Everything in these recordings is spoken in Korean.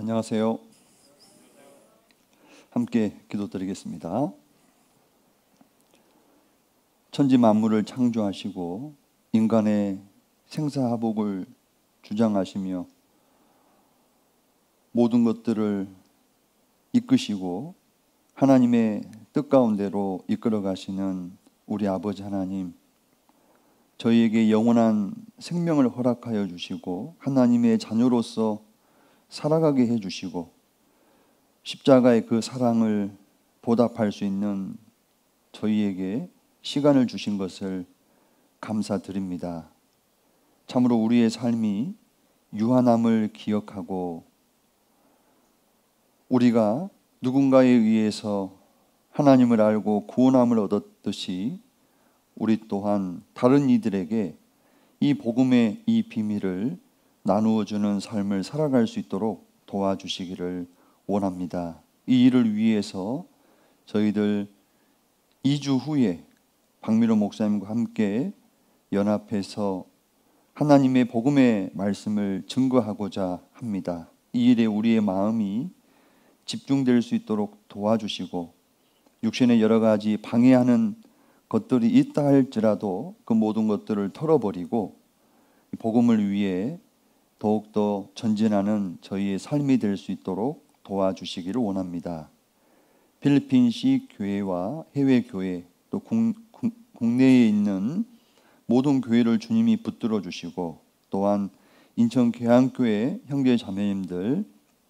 안녕하세요. 함께 기도드리겠습니다. 천지 만물을 창조하시고 인간의 생사화복을 주장하시며 모든 것들을 이끄시고 하나님의 뜻 가운데로 이끌어 가시는 우리 아버지 하나님, 저희에게 영원한 생명을 허락하여 주시고 하나님의 자녀로서 살아가게 해주시고 십자가의 그 사랑을 보답할 수 있는 저희에게 시간을 주신 것을 감사드립니다. 참으로 우리의 삶이 유한함을 기억하고 우리가 누군가에 의해서 하나님을 알고 구원함을 얻었듯이 우리 또한 다른 이들에게 이 복음의 이 비밀을 나누어주는 삶을 살아갈 수 있도록 도와주시기를 원합니다. 이 일을 위해서 저희들 2주 후에 박미로 목사님과 함께 연합해서 하나님의 복음의 말씀을 증거하고자 합니다. 이 일에 우리의 마음이 집중될 수 있도록 도와주시고 육신의 여러 가지 방해하는 것들이 있다 할지라도 그 모든 것들을 털어버리고 복음을 위해 더욱더 전진하는 저희의 삶이 될 수 있도록 도와주시기를 원합니다. 필리핀시 교회와 해외 교회 또 국내에 있는 모든 교회를 주님이 붙들어 주시고 또한 인천 계양교회 형제 자매님들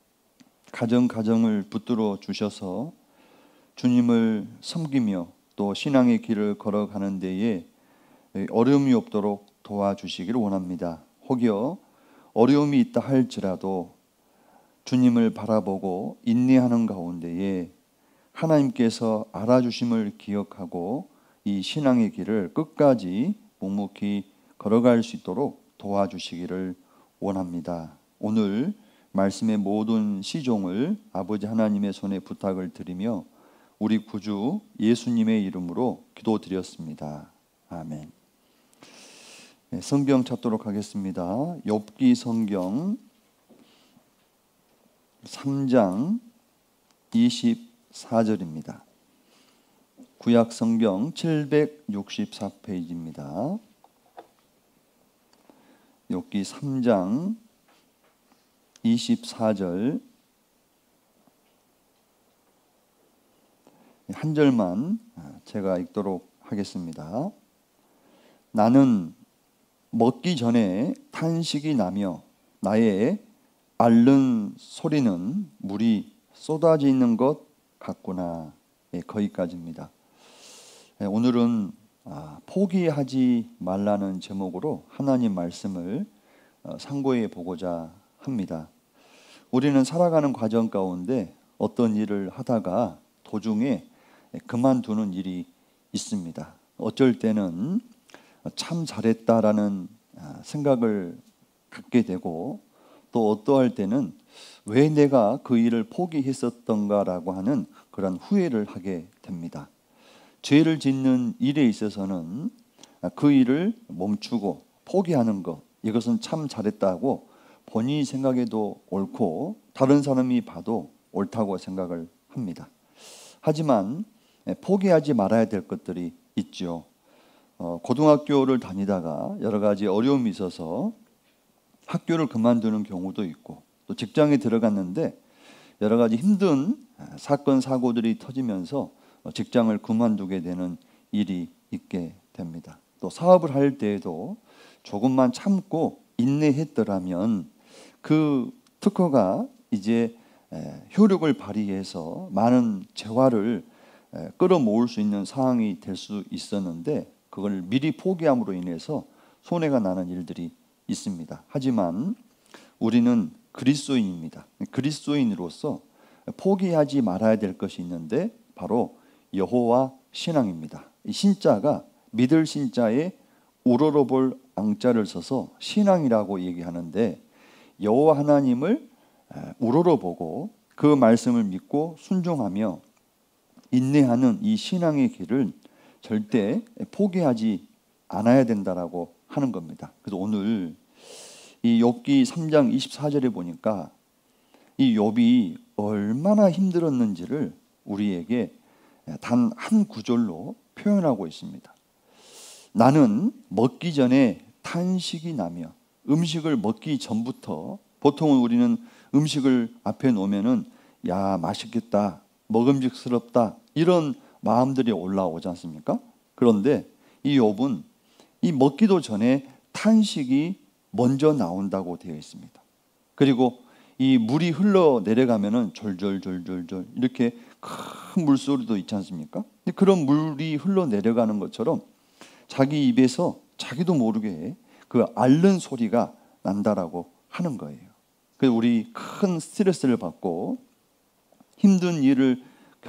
가정을 붙들어 주셔서 주님을 섬기며 또 신앙의 길을 걸어가는 데에 어려움이 없도록 도와주시기를 원합니다. 혹여 어려움이 있다 할지라도 주님을 바라보고 인내하는 가운데에 하나님께서 알아주심을 기억하고 이 신앙의 길을 끝까지 묵묵히 걸어갈 수 있도록 도와주시기를 원합니다. 오늘 말씀의 모든 시종을 아버지 하나님의 손에 부탁을 드리며 우리 구주 예수님의 이름으로 기도드렸습니다. 아멘. 성경 찾도록 하겠습니다. 욥기 성경 3장 24절입니다. 구약 성경 764페이지입니다. 욥기 3장 24절 한 절만 제가 읽도록 하겠습니다. 나는 먹기 전에 탄식이 나며 나의 앓는 소리는 물이 쏟아지는 것 같구나. 거기까지입니다. 오늘은 포기하지 말라는 제목으로 하나님 말씀을 상고해 보고자 합니다. 우리는 살아가는 과정 가운데 어떤 일을 하다가 도중에 그만두는 일이 있습니다. 어쩔 때는 참 잘했다라는 생각을 갖게 되고 또 어떠할 때는 왜 내가 그 일을 포기했었던가라고 하는 그런 후회를 하게 됩니다. 죄를 짓는 일에 있어서는 그 일을 멈추고 포기하는 것, 이것은 참 잘했다고 본인이 생각해도 옳고 다른 사람이 봐도 옳다고 생각을 합니다. 하지만 포기하지 말아야 될 것들이 있죠. 고등학교를 다니다가 여러 가지 어려움이 있어서 학교를 그만두는 경우도 있고 또 직장에 들어갔는데 여러 가지 힘든 사건 사고들이 터지면서 직장을 그만두게 되는 일이 있게 됩니다. 또 사업을 할 때에도 조금만 참고 인내했더라면 그 특허가 이제 효력을 발휘해서 많은 재화를 끌어모을 수 있는 상황이 될 수 있었는데 그걸 미리 포기함으로 인해서 손해가 나는 일들이 있습니다. 하지만 우리는 그리스도인입니다. 그리스도인으로서 포기하지 말아야 될 것이 있는데 바로 여호와 신앙입니다. 이 신자가 믿을 신자에 우러러볼 앙자를 써서 신앙이라고 얘기하는데 여호와 하나님을 우러러보고 그 말씀을 믿고 순종하며 인내하는 이 신앙의 길을 절대 포기하지 않아야 된다라고 하는 겁니다. 그래서 오늘 이 욥기 3장 24절에 보니까 이 욥이 얼마나 힘들었는지를 우리에게 단 한 구절로 표현하고 있습니다. 나는 먹기 전에 탄식이 나며, 음식을 먹기 전부터, 보통은 우리는 음식을 앞에 놓으면은 야, 맛있겠다, 먹음직스럽다, 이런 마음들이 올라오지 않습니까? 그런데 이 욥은 이 먹기도 전에 탄식이 먼저 나온다고 되어 있습니다. 그리고 이 물이 흘러 내려가면은 졸졸졸졸졸 이렇게 큰 물소리도 있지 않습니까? 그런 물이 흘러 내려가는 것처럼 자기 입에서 자기도 모르게 그 앓는 소리가 난다라고 하는 거예요. 그래서 우리 큰 스트레스를 받고 힘든 일을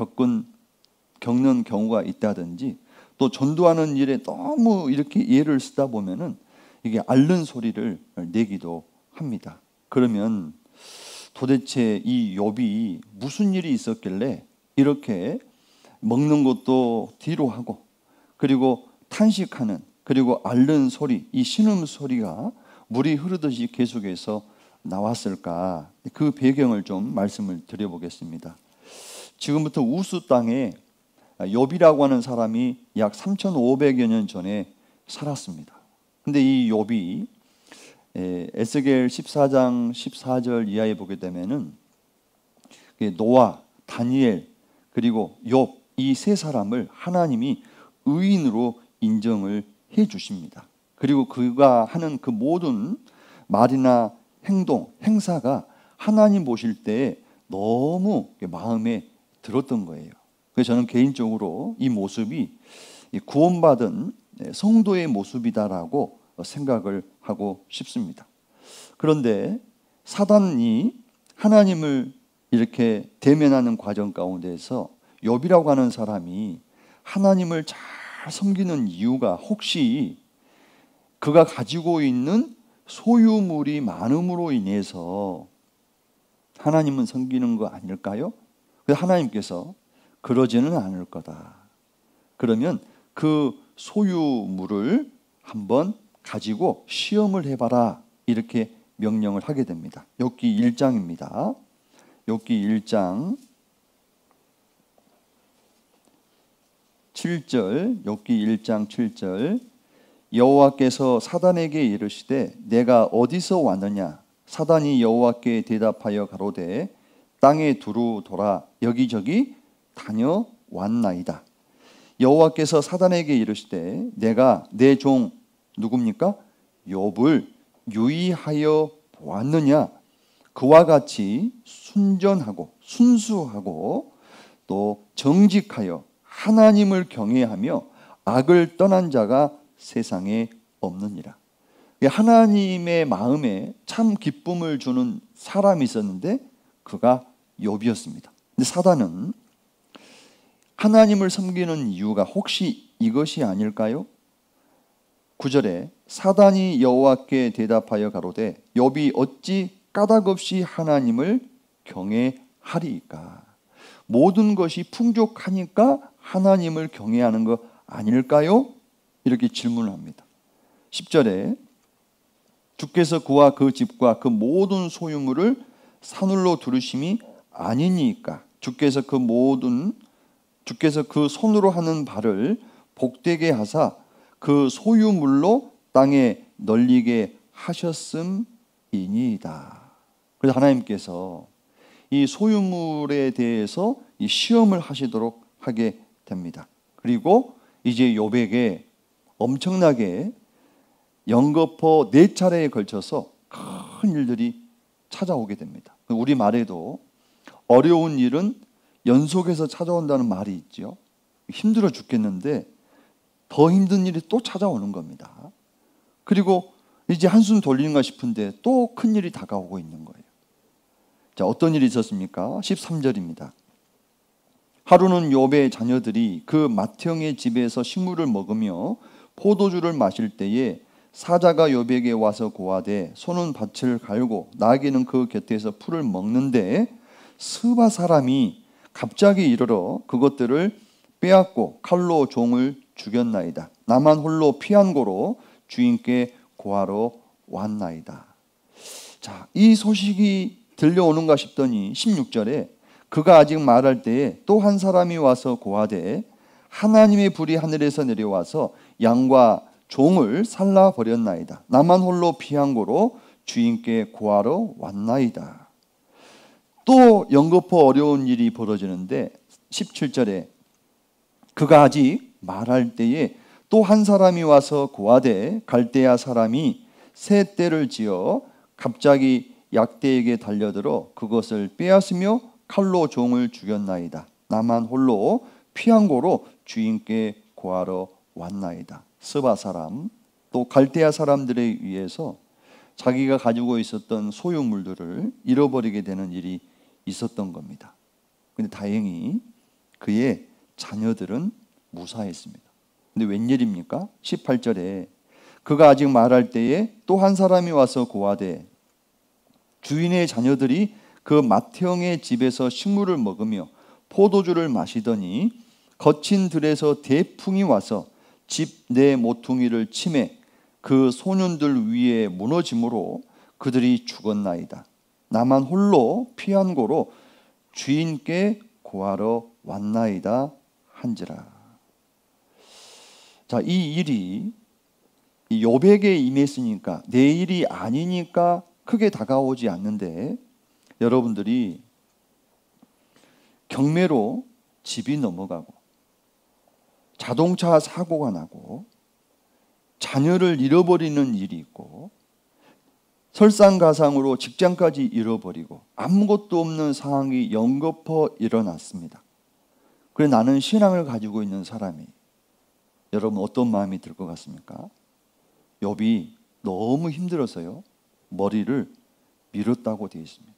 겪는 경우가 있다든지, 또 전도하는 일에 너무 이렇게 예를 쓰다 보면은 이게 앓는 소리를 내기도 합니다. 그러면 도대체 이 욥이 무슨 일이 있었길래 이렇게 먹는 것도 뒤로 하고, 그리고 탄식하는, 그리고 앓는 소리, 이 신음 소리가 물이 흐르듯이 계속해서 나왔을까? 그 배경을 좀 말씀을 드려보겠습니다. 지금부터 우스 땅에 욥이라고 하는 사람이 약 3,500여 년 전에 살았습니다. 근데 이 욥이 에스겔 14장 14절 이하에 보게 되면은 노아, 다니엘, 그리고 욥, 이 세 사람을 하나님이 의인으로 인정을 해 주십니다. 그리고 그가 하는 그 모든 말이나 행동, 행사가 하나님 보실 때 너무 마음에 들었던 거예요. 그래서 저는 개인적으로 이 모습이 구원받은 성도의 모습이다라고 생각을 하고 싶습니다. 그런데 사단이 하나님을 이렇게 대면하는 과정 가운데서 욥이라고 하는 사람이 하나님을 잘 섬기는 이유가 혹시 그가 가지고 있는 소유물이 많음으로 인해서 하나님은 섬기는 거 아닐까요? 그래서 하나님께서 그러지는 않을 거다. 그러면 그 소유물을 한번 가지고 시험을 해봐라, 이렇게 명령을 하게 됩니다. 욥기 1장입니다. 욥기 1장 7절, 욥기 1장 7절. 여호와께서 사단에게 이르시되 내가 어디서 왔느냐? 사단이 여호와께 대답하여 가로되 땅에 두루 돌아 여기저기 다녀왔나이다. 여호와께서 사단에게 이르시되 내가 내 종 누굽니까? 욥을 유의하여 보았느냐? 그와 같이 순전하고 순수하고 또 정직하여 하나님을 경외하며 악을 떠난 자가 세상에 없느니라. 하나님의 마음에 참 기쁨을 주는 사람이 있었는데 그가 욥이었습니다. 근데 사단은 하나님을 섬기는 이유가 혹시 이것이 아닐까요? 9절에 사단이 여호와께 대답하여 가로되 욥이 어찌 까닭없이 하나님을 경외하리이까? 모든 것이 풍족하니까 하나님을 경외하는 거 아닐까요? 이렇게 질문을 합니다. 10절에 주께서 그와 그 집과 그 모든 소유물을 산울로 두르심이 아니니까 주께서 그 손으로 하는 바를 복되게 하사 그 소유물로 땅에 널리게 하셨음이니이다. 그래서 하나님께서 이 소유물에 대해서 이 시험을 하시도록 하게 됩니다. 그리고 이제 욥에게 엄청나게 연거푸 4차례에 걸쳐서 큰 일들이 찾아오게 됩니다. 우리 말에도 어려운 일은 연속해서 찾아온다는 말이 있죠. 힘들어 죽겠는데 더 힘든 일이 또 찾아오는 겁니다. 그리고 이제 한숨 돌리는가 싶은데 또 큰 일이 다가오고 있는 거예요. 자, 어떤 일이 있었습니까? 13절입니다. 하루는 욥의 자녀들이 그 맏형의 집에서 식물을 먹으며 포도주를 마실 때에 사자가 욥에게 와서 고하되 소는 밭을 갈고 나귀는 그 곁에서 풀을 먹는데 스바 사람이 갑자기 이르러 그것들을 빼앗고 칼로 종을 죽였나이다. 나만 홀로 피한 고로 주인께 고하러 왔나이다. 자, 이 소식이 들려오는가 싶더니 16절에 그가 아직 말할 때에 또 한 사람이 와서 고하되 하나님의 불이 하늘에서 내려와서 양과 종을 살라 버렸나이다. 나만 홀로 피한 고로 주인께 고하러 왔나이다. 또 연거푸 어려운 일이 벌어지는데 17절에 그가 아직 말할 때에 또 한 사람이 와서 고하되 갈대아 사람이 새 떼를 지어 갑자기 약대에게 달려들어 그것을 빼앗으며 칼로 종을 죽였나이다. 나만 홀로 피한 고로 주인께 고하러 왔나이다. 스바 사람 또 갈대아 사람들에 의해서 자기가 가지고 있었던 소유물들을 잃어버리게 되는 일이 있었던 겁니다. 그런데 다행히 그의 자녀들은 무사했습니다. 근데 웬일입니까? 18절에 그가 아직 말할 때에 또 한 사람이 와서 고하되 주인의 자녀들이 그 맏형의 집에서 식물을 먹으며 포도주를 마시더니 거친 들에서 대풍이 와서 집 내 모퉁이를 치매 그 소년들 위에 무너짐으로 그들이 죽었나이다. 나만 홀로 피한 고로 주인께 고하러 왔나이다 한지라. 자, 이 일이 욥에게 임했으니까 내 일이 아니니까 크게 다가오지 않는데 여러분들이 경매로 집이 넘어가고 자동차 사고가 나고 자녀를 잃어버리는 일이 있고 설상가상으로 직장까지 잃어버리고 아무것도 없는 상황이 연거푸 일어났습니다. 그래 나는 신앙을 가지고 있는 사람이 여러분 어떤 마음이 들 것 같습니까? 욥이 너무 힘들어서요 머리를 밀었다고 되어 있습니다.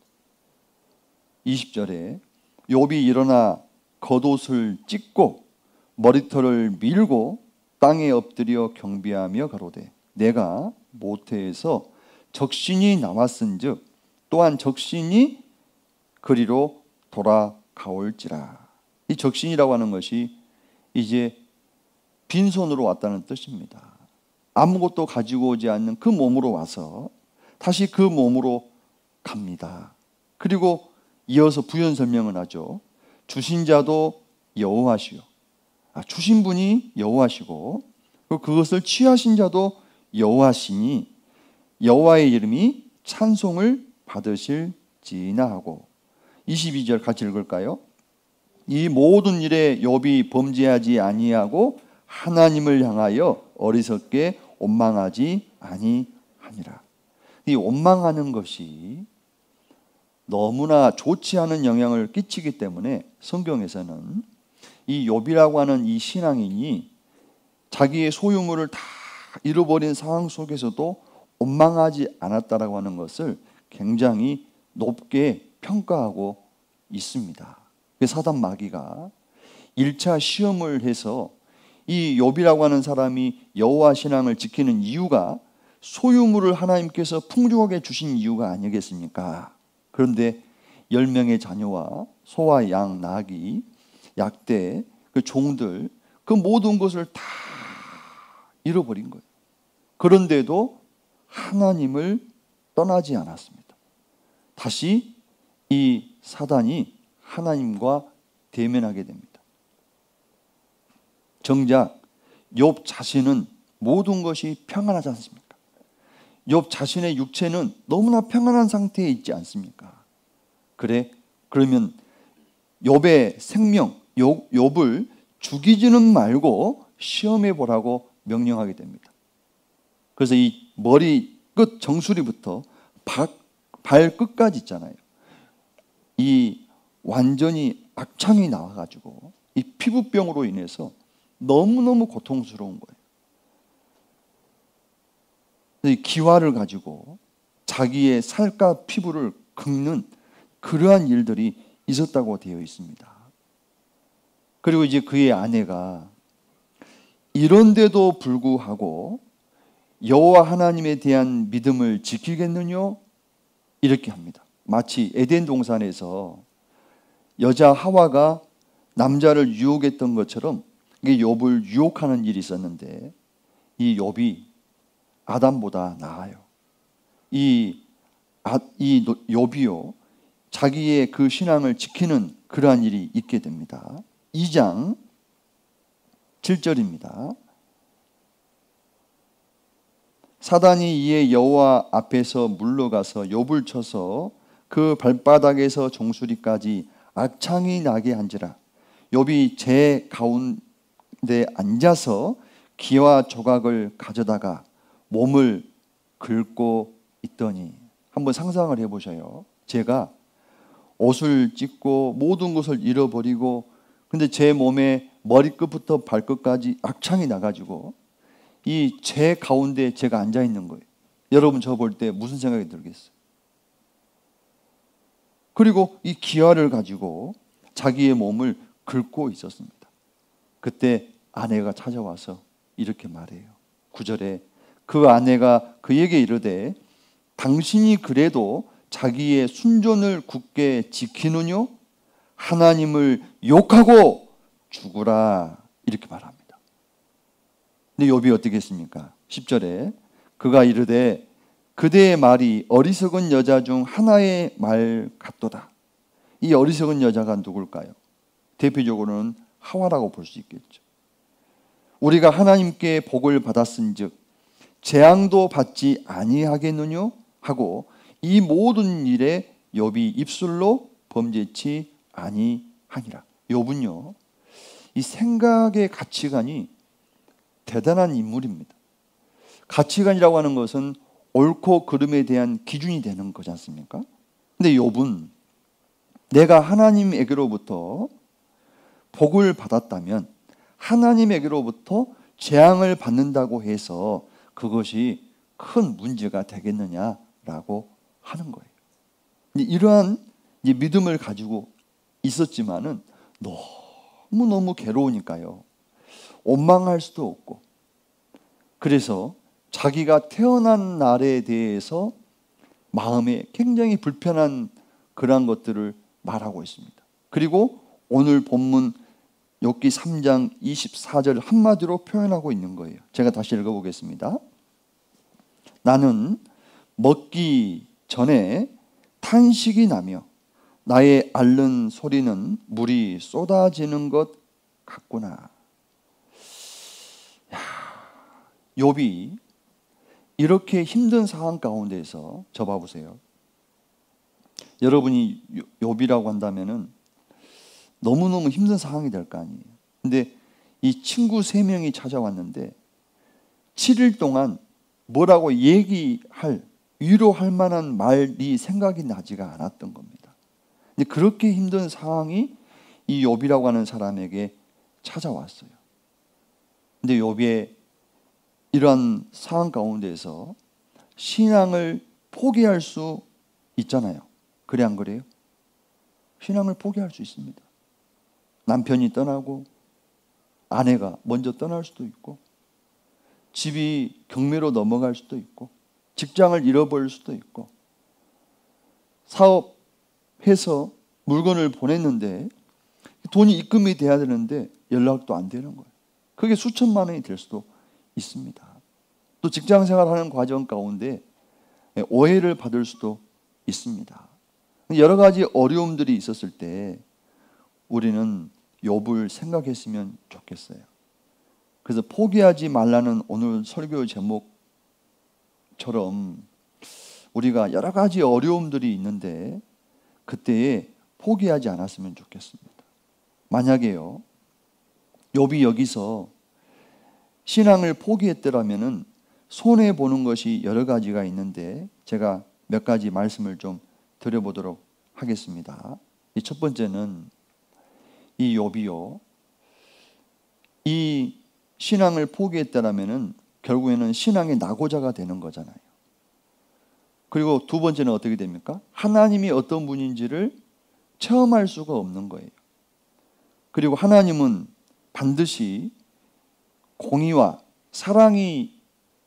20절에 욥이 일어나 겉옷을 찢고 머리털을 밀고 땅에 엎드려 경배하며 가로되 내가 모태에서 적신이 나왔은즉 또한 적신이 그리로 돌아가올지라. 이 적신이라고 하는 것이 이제 빈손으로 왔다는 뜻입니다. 아무것도 가지고 오지 않는 그 몸으로 와서 다시 그 몸으로 갑니다. 그리고 이어서 부연 설명을 하죠. 주신 자도 여호와시요. 주신 분이 여호와시고 그것을 취하신 자도 여호와시니 여호와의 이름이 찬송을 받으실지나 하고 22절 같이 읽을까요? 이 모든 일에 욥이 범죄하지 아니하고 하나님을 향하여 어리석게 원망하지 아니하니라. 이 원망하는 것이 너무나 좋지 않은 영향을 끼치기 때문에 성경에서는 이 욥이라고 하는 이 신앙인이 자기의 소유물을 다 잃어버린 상황 속에서도 원망하지 않았다라고 하는 것을 굉장히 높게 평가하고 있습니다. 사단 마귀가 1차 시험을 해서 이 욥이라고 하는 사람이 여호와 신앙을 지키는 이유가 소유물을 하나님께서 풍족하게 주신 이유가 아니겠습니까? 그런데 10명의 자녀와 소와 양, 나귀, 약대, 그 종들 그 모든 것을 다 잃어버린 거예요. 그런데도 하나님을 떠나지 않았습니다. 다시 이 사단이 하나님과 대면하게 됩니다. 정작 욥 자신은 모든 것이 평안하지 않습니까? 욥 자신의 육체는 너무나 평안한 상태에 있지 않습니까? 그러면 욥의 생명, 욥을 죽이지는 말고 시험해 보라고 명령하게 됩니다. 그래서 이 머리 끝 정수리부터 발끝까지 있잖아요. 이 완전히 악창이 나와가지고 이 피부병으로 인해서 너무너무 고통스러운 거예요. 이 기화를 가지고 자기의 살과 피부를 긁는 그러한 일들이 있었다고 되어 있습니다. 그리고 이제 그의 아내가 이런데도 불구하고 여호와 하나님에 대한 믿음을 지키겠느냐? 이렇게 합니다. 마치 에덴 동산에서 여자 하와가 남자를 유혹했던 것처럼 이게 욥을 유혹하는 일이 있었는데 이 욥이 아담보다 나아요. 이 욥이요 자기의 그 신앙을 지키는 그러한 일이 있게 됩니다. 2장 7절입니다. 사단이 이에 여호와 앞에서 물러가서 욥을 쳐서 그 발바닥에서 종수리까지 악창이 나게 한지라. 욥이 재 가운데 앉아서 기와 조각을 가져다가 몸을 긁고 있더니. 한번 상상을 해보셔요. 제가 옷을 찢고 모든 것을 잃어버리고, 근데 제 몸에 머리끝부터 발끝까지 악창이 나가지고 이 재 가운데 제가 앉아 있는 거예요. 여러분 저 볼 때 무슨 생각이 들겠어요? 그리고 이 기와를 가지고 자기의 몸을 긁고 있었습니다. 그때 아내가 찾아와서 이렇게 말해요. 9절에 그 아내가 그에게 이르되 당신이 그래도 자기의 순전을 굳게 지키느뇨? 하나님을 욕하고 죽으라. 이렇게 말합니다. 근데 욥이 어떻게 했습니까? 10절에 그가 이르되 그대의 말이 어리석은 여자 중 하나의 말 같도다. 이 어리석은 여자가 누굴까요? 대표적으로는 하와라고 볼 수 있겠죠. 우리가 하나님께 복을 받았은즉 재앙도 받지 아니하겠느뇨? 하고 이 모든 일에 욥이 입술로 범죄치 아니하니라. 욥은요, 이 생각의 가치관이 대단한 인물입니다. 가치관이라고 하는 것은 옳고 그름에 대한 기준이 되는 거지 않습니까? 근데 욥은 내가 하나님에게로부터 복을 받았다면 하나님에게로부터 재앙을 받는다고 해서 그것이 큰 문제가 되겠느냐라고 하는 거예요. 이러한 믿음을 가지고 있었지만은 너무너무 괴로우니까요, 원망할 수도 없고, 그래서 자기가 태어난 날에 대해서 마음에 굉장히 불편한 그러한 것들을 말하고 있습니다. 그리고 오늘 본문 욥기 3장 24절 한마디로 표현하고 있는 거예요. 제가 다시 읽어보겠습니다. 나는 먹기 전에 탄식이 나며 나의 앓는 소리는 물이 쏟아지는 것 같구나. 욥이 이렇게 힘든 상황 가운데서 저 봐보세요. 여러분이 욥이라고 한다면은 너무너무 힘든 상황이 될 거 아니에요. 근데 이 친구 3명이 찾아왔는데 7일 동안 뭐라고 얘기할, 위로할 만한 말이 생각이 나지가 않았던 겁니다. 근데 그렇게 힘든 상황이 이 욥이라고 하는 사람에게 찾아왔어요. 근데 욥의 이러한 상황 가운데서 신앙을 포기할 수 있잖아요. 그래 안 그래요? 신앙을 포기할 수 있습니다. 남편이 떠나고 아내가 먼저 떠날 수도 있고, 집이 경매로 넘어갈 수도 있고, 직장을 잃어버릴 수도 있고, 사업해서 물건을 보냈는데 돈이 입금이 돼야 되는데 연락도 안 되는 거예요. 그게 수천만 원이 될 수도 있습니다. 또 직장 생활하는 과정 가운데 오해를 받을 수도 있습니다. 여러 가지 어려움들이 있었을 때 우리는 욥을 생각했으면 좋겠어요. 그래서 포기하지 말라는 오늘 설교 제목처럼 우리가 여러 가지 어려움들이 있는데 그때에 포기하지 않았으면 좋겠습니다. 만약에요, 욥이 여기서 신앙을 포기했더라면은 손해 보는 것이 여러 가지가 있는데 제가 몇 가지 말씀을 좀 드려보도록 하겠습니다. 이 첫 번째는 이 욥이요, 이 신앙을 포기했더라면은 결국에는 신앙의 낙오자가 되는 거잖아요. 그리고 두 번째는 어떻게 됩니까? 하나님이 어떤 분인지를 체험할 수가 없는 거예요. 그리고 하나님은 반드시 공의와 사랑이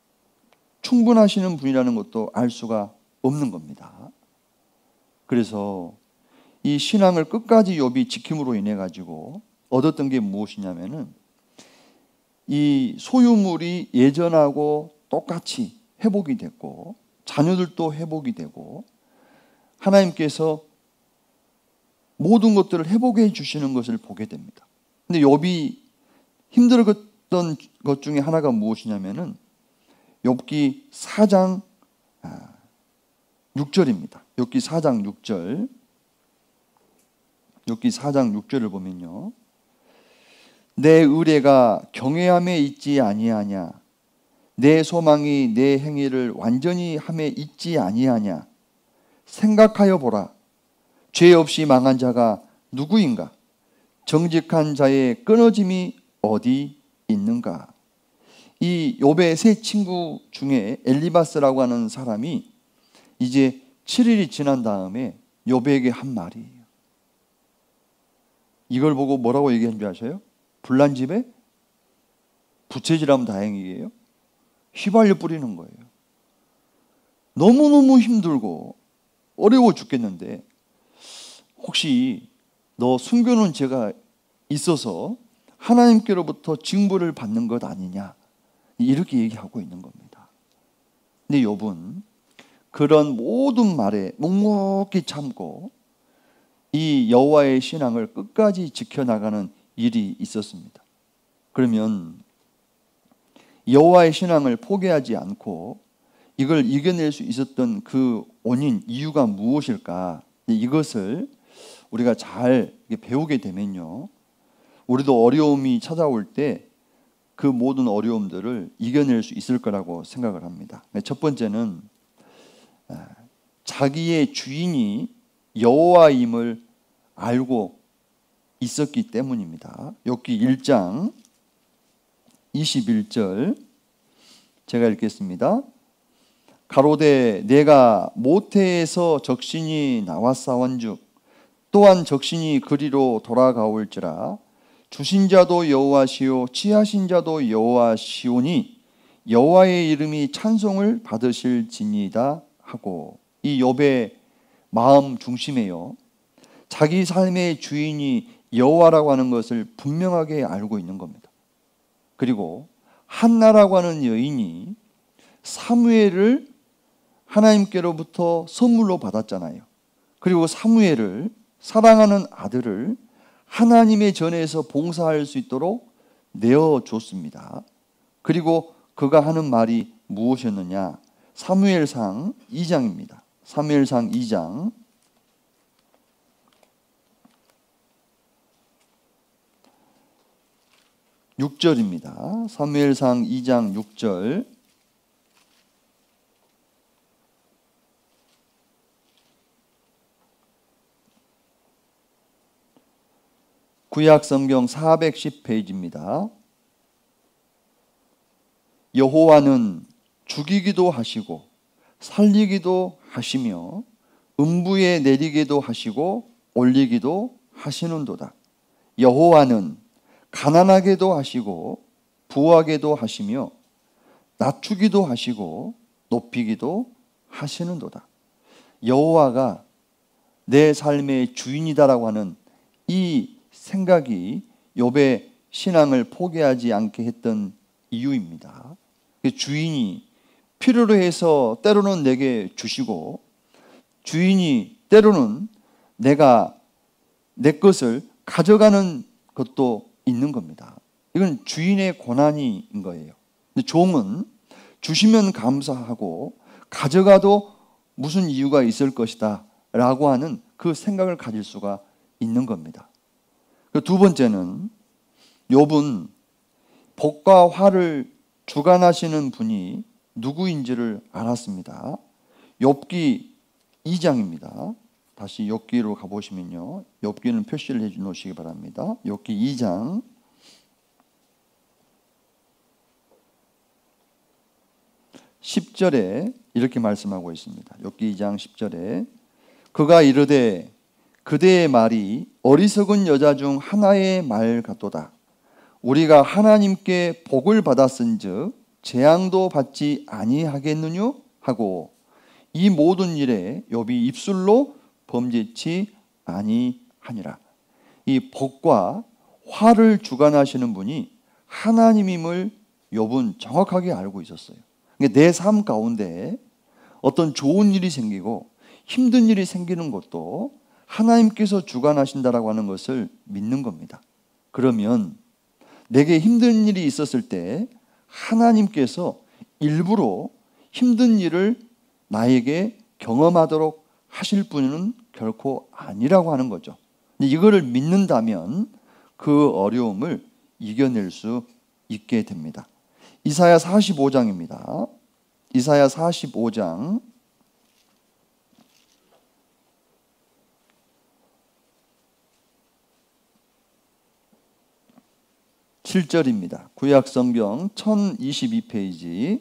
충분하시는 분이라는 것도 알 수가 없는 겁니다. 그래서 이 신앙을 끝까지 욥이 지킴으로 인해 가지고 얻었던 게 무엇이냐면은 이 소유물이 예전하고 똑같이 회복이 됐고, 자녀들도 회복이 되고, 하나님께서 모든 것들을 회복해 주시는 것을 보게 됩니다. 근데 욥이 힘들었던 것 중에 하나가 무엇이냐면은 욥기 4장 6절입니다. 욥기 4장 6절. 욥기 4장 6절을 보면요. 내 의뢰가 경외함에 있지 아니하냐. 내 소망이 내 행위를 완전히 함에 있지 아니하냐. 생각하여 보라. 죄 없이 망한 자가 누구인가? 정직한 자의 끊어짐이 어디 있는가? 이 욥의 세 친구 중에 엘리바스라고 하는 사람이 이제 7일이 지난 다음에 욥에게 한 말이에요. 이걸 보고 뭐라고 얘기한 줄 아세요? 불난 집에 부채질하면 다행이에요. 휘발유 뿌리는 거예요. 너무너무 힘들고 어려워 죽겠는데 혹시 너 숨겨놓은 죄가 있어서 하나님께로부터 징벌을 받는 것 아니냐, 이렇게 얘기하고 있는 겁니다. 근데 욥은 그런 모든 말에 묵묵히 참고 이 여호와의 신앙을 끝까지 지켜나가는 일이 있었습니다. 그러면 여호와의 신앙을 포기하지 않고 이걸 이겨낼 수 있었던 그 원인, 이유가 무엇일까? 이것을 우리가 잘 배우게 되면요, 우리도 어려움이 찾아올 때 그 모든 어려움들을 이겨낼 수 있을 거라고 생각을 합니다. 첫 번째는 자기의 주인이 여호와임을 알고 있었기 때문입니다. 욥기 1장 21절 제가 읽겠습니다. 가로되 내가 모태에서 적신이 나왔사온즉 또한 적신이 그리로 돌아가올지라. 주신 자도 여호와시요 취하신 자도 여호와시오니 여호와의 이름이 찬송을 받으실지니이다 하고, 이 욥의 마음 중심에요, 자기 삶의 주인이 여호와라고 하는 것을 분명하게 알고 있는 겁니다. 그리고 한나라고 하는 여인이 사무엘을 하나님께로부터 선물로 받았잖아요. 그리고 사무엘을, 사랑하는 아들을 하나님의 전에서 봉사할 수 있도록 내어줬습니다. 그리고 그가 하는 말이 무엇이었느냐? 사무엘상 2장입니다. 사무엘상 2장 6절입니다. 사무엘상 2장 6절. 구약 성경 410페이지입니다. 여호와는 죽이기도 하시고 살리기도 하시며 음부에 내리기도 하시고 올리기도 하시는도다. 여호와는 가난하게도 하시고 부하게도 하시며 낮추기도 하시고 높이기도 하시는도다. 여호와가 내 삶의 주인이다라고 하는 이 생각이 욥의 신앙을 포기하지 않게 했던 이유입니다. 주인이 필요로 해서 때로는 내게 주시고, 주인이 때로는 내가 내 것을 가져가는 것도 있는 겁니다. 이건 주인의 권한인 거예요. 근데 종은 주시면 감사하고 가져가도 무슨 이유가 있을 것이다 라고 하는 그 생각을 가질 수가 있는 겁니다. 두 번째는 욥은 복과 화를 주관하시는 분이 누구인지를 알았습니다. 욥기 2장입니다. 다시 욥기로 가보시면요, 욥기는 표시를 해 놓으시기 바랍니다. 욥기 2장 10절에 이렇게 말씀하고 있습니다. 욥기 2장 10절에 그가 이르되 그대의 말이 어리석은 여자 중 하나의 말 같도다. 우리가 하나님께 복을 받았은즉 재앙도 받지 아니하겠느뇨 하고 이 모든 일에 욥이 입술로 범죄치 아니하니라. 이 복과 화를 주관하시는 분이 하나님임을 욥은 정확하게 알고 있었어요. 그러니까 내 삶 가운데 어떤 좋은 일이 생기고 힘든 일이 생기는 것도 하나님께서 주관하신다라고 하는 것을 믿는 겁니다. 그러면 내게 힘든 일이 있었을 때 하나님께서 일부러 힘든 일을 나에게 경험하도록 하실 분은 결코 아니라고 하는 거죠. 이거를 믿는다면 그 어려움을 이겨낼 수 있게 됩니다. 이사야 45장입니다. 이사야 45장 7절입니다. 구약성경 1022페이지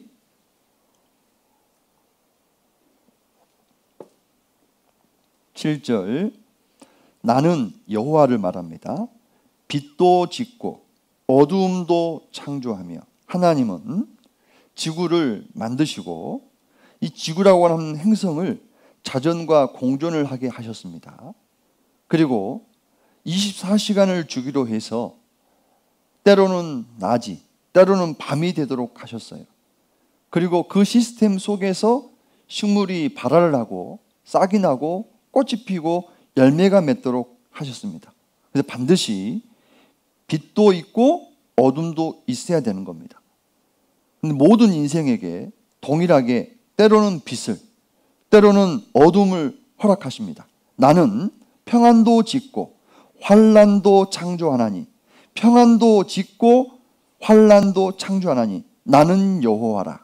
7절. 나는 여호와를 말합니다. 빛도 짓고 어두움도 창조하며. 하나님은 지구를 만드시고 이 지구라고 하는 행성을 자전과 공존을 하게 하셨습니다. 그리고 24시간을 주기로 해서 때로는 낮이, 때로는 밤이 되도록 하셨어요. 그리고 그 시스템 속에서 식물이 발화를 하고 싹이 나고 꽃이 피고 열매가 맺도록 하셨습니다. 그래서 반드시 빛도 있고 어둠도 있어야 되는 겁니다. 근데 모든 인생에게 동일하게 때로는 빛을, 때로는 어둠을 허락하십니다. 나는 평안도 짓고 환난도 창조하나니, 평안도 짓고 환난도 창조하나니 나는 여호와라.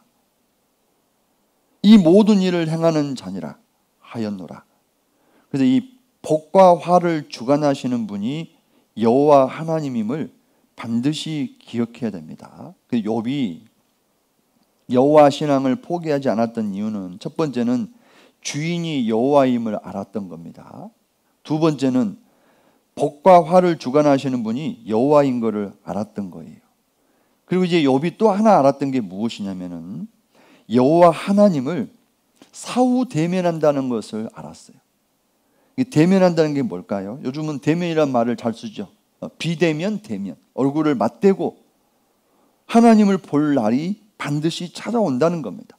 이 모든 일을 행하는 자니라 하였노라. 그래서 이 복과 화를 주관하시는 분이 여호와 하나님임을 반드시 기억해야 됩니다. 욥이 여호와 신앙을 포기하지 않았던 이유는 첫 번째는 주인이 여호와임을 알았던 겁니다. 두 번째는 복과 화를 주관하시는 분이 여호와인 것을 알았던 거예요. 그리고 이제 욥이 또 하나 알았던 게 무엇이냐면은 여호와 하나님을 사후 대면한다는 것을 알았어요. 대면한다는 게 뭘까요? 요즘은 대면이란 말을 잘 쓰죠. 비대면, 대면. 얼굴을 맞대고 하나님을 볼 날이 반드시 찾아온다는 겁니다.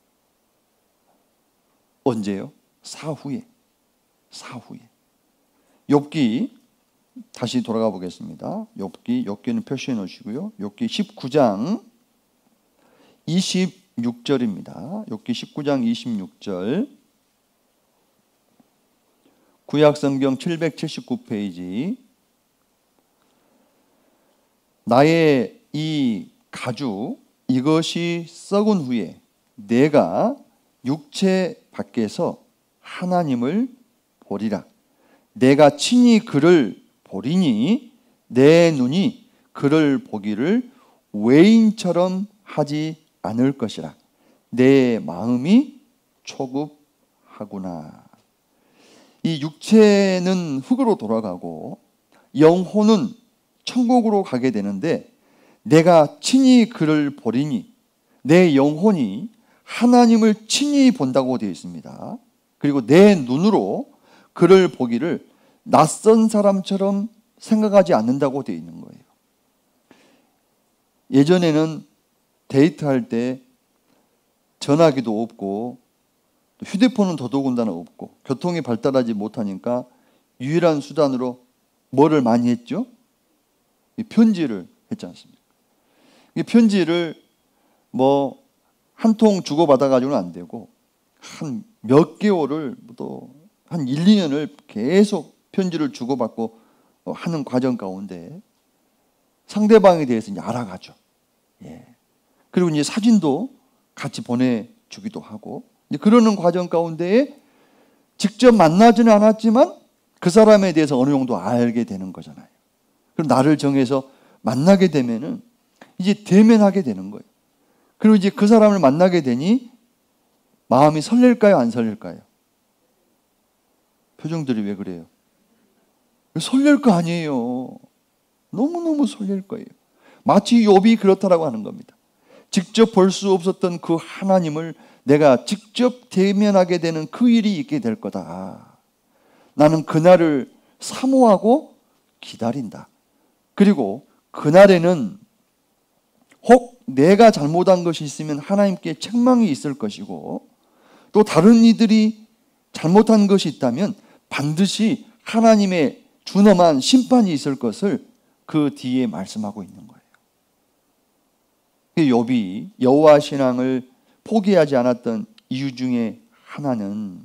언제요? 사후에. 사후에. 욥기 다시 돌아가 보겠습니다. 욥기는 표시해 놓으시고요. 욥기 19장 26절입니다. 욥기 19장 26절. 구약성경 779페이지. 나의 이 가죽 이것이 썩은 후에 내가 육체 밖에서 하나님을 보리라. 내가 친히 그를 보리니 내 눈이 그를 보기를 외인처럼 하지 않을 것이라. 내 마음이 초급하구나. 이 육체는 흙으로 돌아가고 영혼은 천국으로 가게 되는데 내가 친히 그를 보리니 내 영혼이 하나님을 친히 본다고 되어 있습니다. 그리고 내 눈으로 그를 보기를 낯선 사람처럼 생각하지 않는다고 되어 있는 거예요. 예전에는 데이트할 때 전화기도 없고 휴대폰은 더더군다나 없고 교통이 발달하지 못하니까 유일한 수단으로 뭐를 많이 했죠? 편지를 했지 않습니까? 이 편지를 뭐 한 통 주고받아가지고는 안 되고 한 몇 개월을 또 한 1, 2년을 계속 편지를 주고받고 하는 과정 가운데 상대방에 대해서 이제 알아가죠. 예. 그리고 이제 사진도 같이 보내주기도 하고 이제 그러는 과정 가운데에 직접 만나지는 않았지만 그 사람에 대해서 어느 정도 알게 되는 거잖아요. 그럼 나를 정해서 만나게 되면은 이제 대면하게 되는 거예요. 그리고 이제 그 사람을 만나게 되니 마음이 설렐까요? 안 설렐까요? 표정들이 왜 그래요? 설렐 거 아니에요. 너무너무 설렐 거예요. 마치 욥이 그렇다라고 하는 겁니다. 직접 볼 수 없었던 그 하나님을 내가 직접 대면하게 되는 그 일이 있게 될 거다. 나는 그날을 사모하고 기다린다. 그리고 그날에는 혹 내가 잘못한 것이 있으면 하나님께 책망이 있을 것이고 또 다른 이들이 잘못한 것이 있다면 반드시 하나님의 준엄한 심판이 있을 것을 그 뒤에 말씀하고 있는 거예요. 욥이 여호와 신앙을 포기하지 않았던 이유 중에 하나는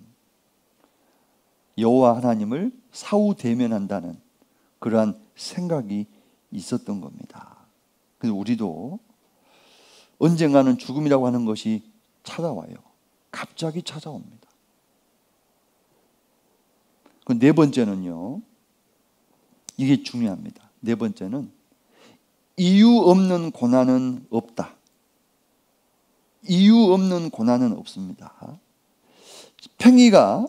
여호와 하나님을 사후대면한다는 그러한 생각이 있었던 겁니다. 그래서 우리도 언젠가는 죽음이라고 하는 것이 찾아와요. 갑자기 찾아옵니다. 그 네 번째는요, 이게 중요합니다. 네 번째는 이유 없는 고난은 없다. 이유 없는 고난은 없습니다. 팽이가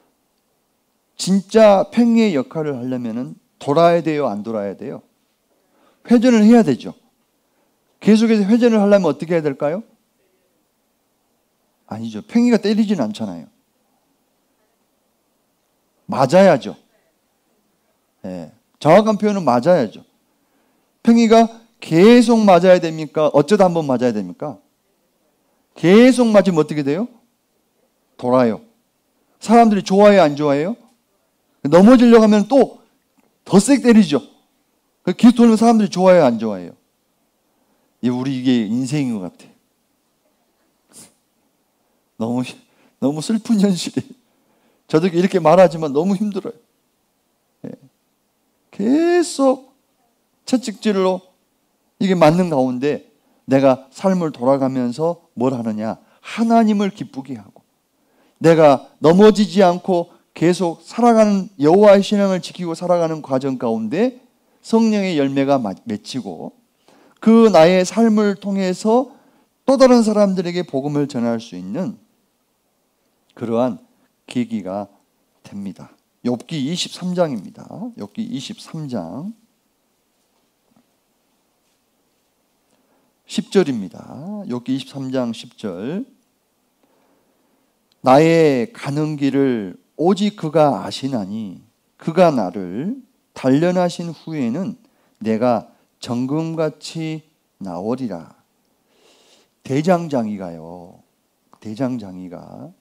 진짜 팽이의 역할을 하려면 돌아야 돼요, 안 돌아야 돼요? 회전을 해야 되죠. 계속해서 회전을 하려면 어떻게 해야 될까요? 아니죠. 팽이가 때리진 않잖아요. 맞아야죠. 네. 정확한 표현은 맞아야죠. 팽이가 계속 맞아야 됩니까? 어쩌다 한번 맞아야 됩니까? 계속 맞으면 어떻게 돼요? 돌아요. 사람들이 좋아해요, 안 좋아해요? 넘어지려고 하면 또 더 세게 때리죠. 계속 돌면 사람들이 좋아해요, 안 좋아해요? 우리 이게 인생인 것 같아. 너무 슬픈 현실이에요. 저도 이렇게 말하지만 너무 힘들어요. 계속 채찍질로 이게 맞는 가운데 내가 삶을 돌아가면서 뭘 하느냐? 하나님을 기쁘게 하고 내가 넘어지지 않고 계속 살아가는 여호와의 신앙을 지키고 살아가는 과정 가운데 성령의 열매가 맺히고 그 나의 삶을 통해서 또 다른 사람들에게 복음을 전할 수 있는 그러한 계기가 됩니다. 욥기 23장입니다. 욥기 23장 10절입니다. 욥기 23장 10절. 나의 가는 길을 오직 그가 아시나니 그가 나를 단련하신 후에는 내가 정금같이 나오리라. 대장장이가요. 대장장이가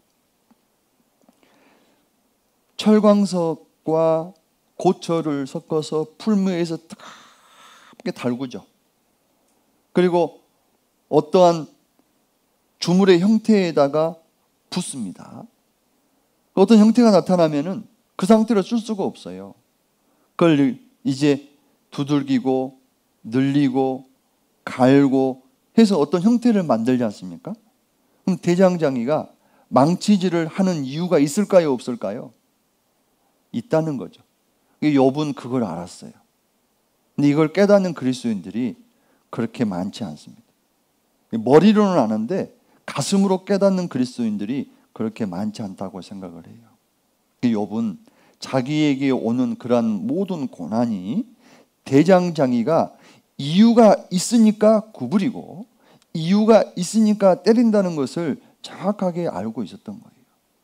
철광석과 고철을 섞어서 풀무에서 뜨겁게 달구죠. 그리고 어떠한 주물의 형태에다가 붓습니다. 어떤 형태가 나타나면은 그 상태로 쓸 수가 없어요. 그걸 이제 두들기고 늘리고 갈고 해서 어떤 형태를 만들지 않습니까? 그럼 대장장이가 망치질을 하는 이유가 있을까요, 없을까요? 있다는 거죠. 욥은 그걸 알았어요. 근데 이걸 깨닫는 그리스도인들이 그렇게 많지 않습니다. 머리로는 아는데 가슴으로 깨닫는 그리스도인들이 그렇게 많지 않다고 생각을 해요. 욥은 자기에게 오는 그러한 모든 고난이 대장장이가 이유가 있으니까 구부리고 이유가 있으니까 때린다는 것을 정확하게 알고 있었던 거예요.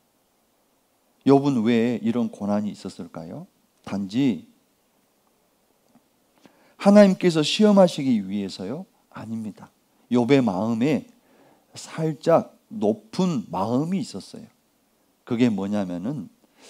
욥은 왜 이런 고난이 있었을까요? 단지 하나님께서 시험하시기 위해서요? 아닙니다. 욥의 마음에 살짝 높은 마음이 있었어요. 그게 뭐냐면은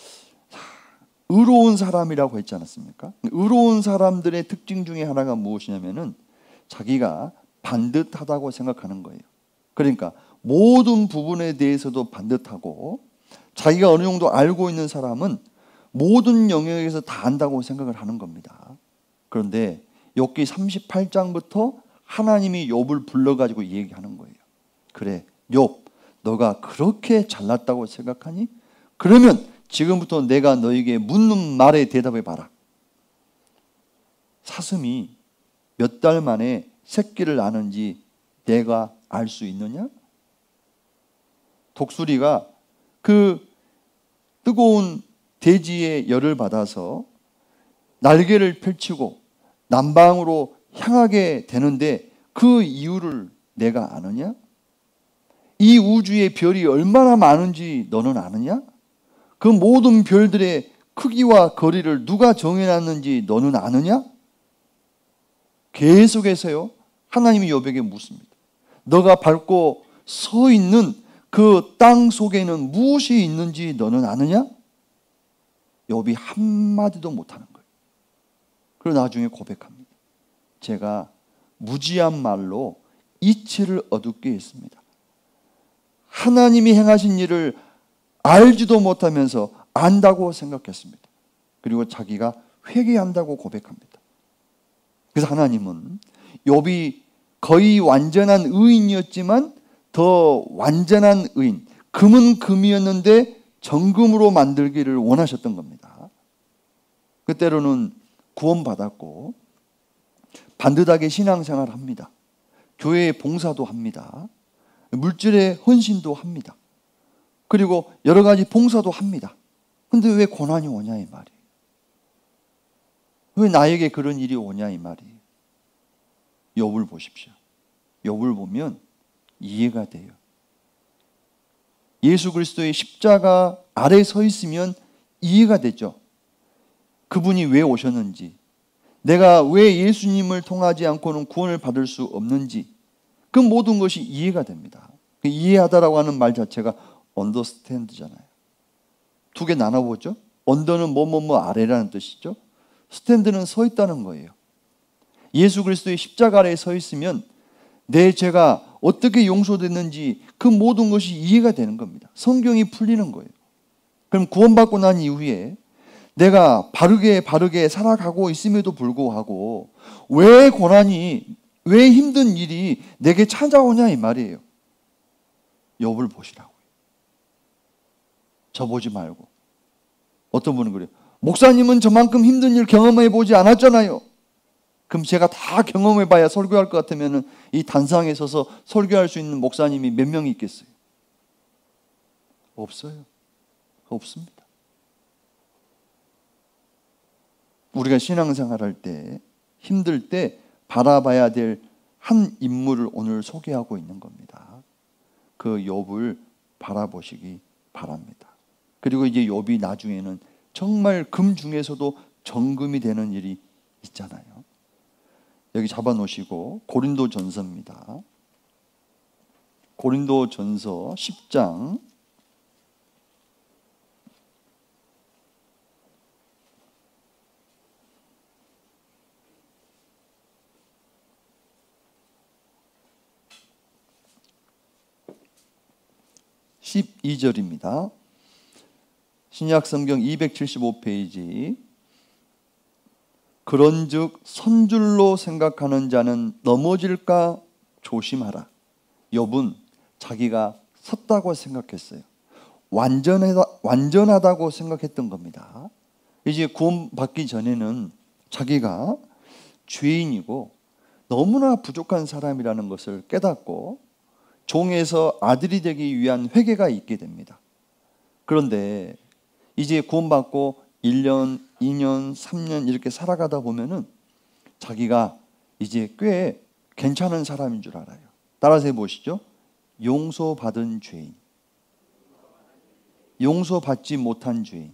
의로운 사람이라고 했지 않았습니까? 의로운 사람들의 특징 중에 하나가 무엇이냐면은 자기가 반듯하다고 생각하는 거예요. 그러니까 모든 부분에 대해서도 반듯하고 자기가 어느 정도 알고 있는 사람은 모든 영역에서 다 안다고 생각을 하는 겁니다. 그런데 욥기 38장부터 하나님이 욥을 불러가지고 얘기하는 거예요. 그래, 욥, 너가 그렇게 잘났다고 생각하니? 그러면 지금부터 내가 너에게 묻는 말에 대답해 봐라. 사슴이 몇 달 만에 새끼를 낳는지 내가 알 수 있느냐? 독수리가 그 뜨거운 대지의 열을 받아서 날개를 펼치고 남방으로 향하게 되는데 그 이유를 내가 아느냐? 이 우주의 별이 얼마나 많은지 너는 아느냐? 그 모든 별들의 크기와 거리를 누가 정해놨는지 너는 아느냐? 계속해서요, 하나님이 욥에게 묻습니다. 너가 밟고 서 있는 그 땅 속에는 무엇이 있는지 너는 아느냐? 욥이 한마디도 못하는 거예요. 그리고 나중에 고백합니다. 제가 무지한 말로 이치를 어둡게 했습니다. 하나님이 행하신 일을 알지도 못하면서 안다고 생각했습니다. 그리고 자기가 회개한다고 고백합니다. 그래서 하나님은 욥이 거의 완전한 의인이었지만 더 완전한 의인, 금은 금이었는데 정금으로 만들기를 원하셨던 겁니다. 그때로는 구원받았고 반듯하게 신앙생활을 합니다. 교회에 봉사도 합니다. 물질의 헌신도 합니다. 그리고 여러 가지 봉사도 합니다. 근데 왜 고난이 오냐 이 말이에요. 왜 나에게 그런 일이 오냐 이 말이에요. 욥을 보십시오. 욥을 보면 이해가 돼요. 예수 그리스도의 십자가 아래 서 있으면 이해가 되죠. 그분이 왜 오셨는지, 내가 왜 예수님을 통하지 않고는 구원을 받을 수 없는지, 그 모든 것이 이해가 됩니다. 이해하다라고 하는 말 자체가 understand잖아요. 두 개 나눠보죠. under는 뭐뭐뭐 아래라는 뜻이죠. stand는 서 있다는 거예요. 예수 그리스도의 십자가 아래에 서 있으면 내 죄가 어떻게 용서됐는지 그 모든 것이 이해가 되는 겁니다. 성경이 풀리는 거예요. 그럼 구원받고 난 이후에 내가 바르게 살아가고 있음에도 불구하고 왜 고난이, 왜 힘든 일이 내게 찾아오냐 이 말이에요. 욥을 보시라고요. 저 보지 말고. 어떤 분은 그래요. 목사님은 저만큼 힘든 일 경험해 보지 않았잖아요. 그럼 제가 다 경험해 봐야 설교할 것 같으면 이 단상에 서서 설교할 수 있는 목사님이 몇 명이 있겠어요? 없어요. 없습니다. 우리가 신앙생활할 때, 힘들 때 바라봐야 될 한 인물을 오늘 소개하고 있는 겁니다. 그 욥을 바라보시기 바랍니다. 그리고 이제 욥이 나중에는 정말 금 중에서도 정금이 되는 일이 있잖아요. 여기 잡아놓으시고 고린도전서입니다. 고린도전서 10장 12절입니다. 신약성경 275페이지. 그런즉 선줄로 생각하는 자는 넘어질까 조심하라. 욥은 자기가 섰다고 생각했어요. 완전하다고 생각했던 겁니다. 이제 구원받기 전에는 자기가 죄인이고 너무나 부족한 사람이라는 것을 깨닫고 종에서 아들이 되기 위한 회개가 있게 됩니다. 그런데 이제 구원받고 1년, 2년, 3년 이렇게 살아가다 보면은 자기가 이제 꽤 괜찮은 사람인 줄 알아요. 따라서 해보시죠. 용서받은 죄인, 용서받지 못한 죄인.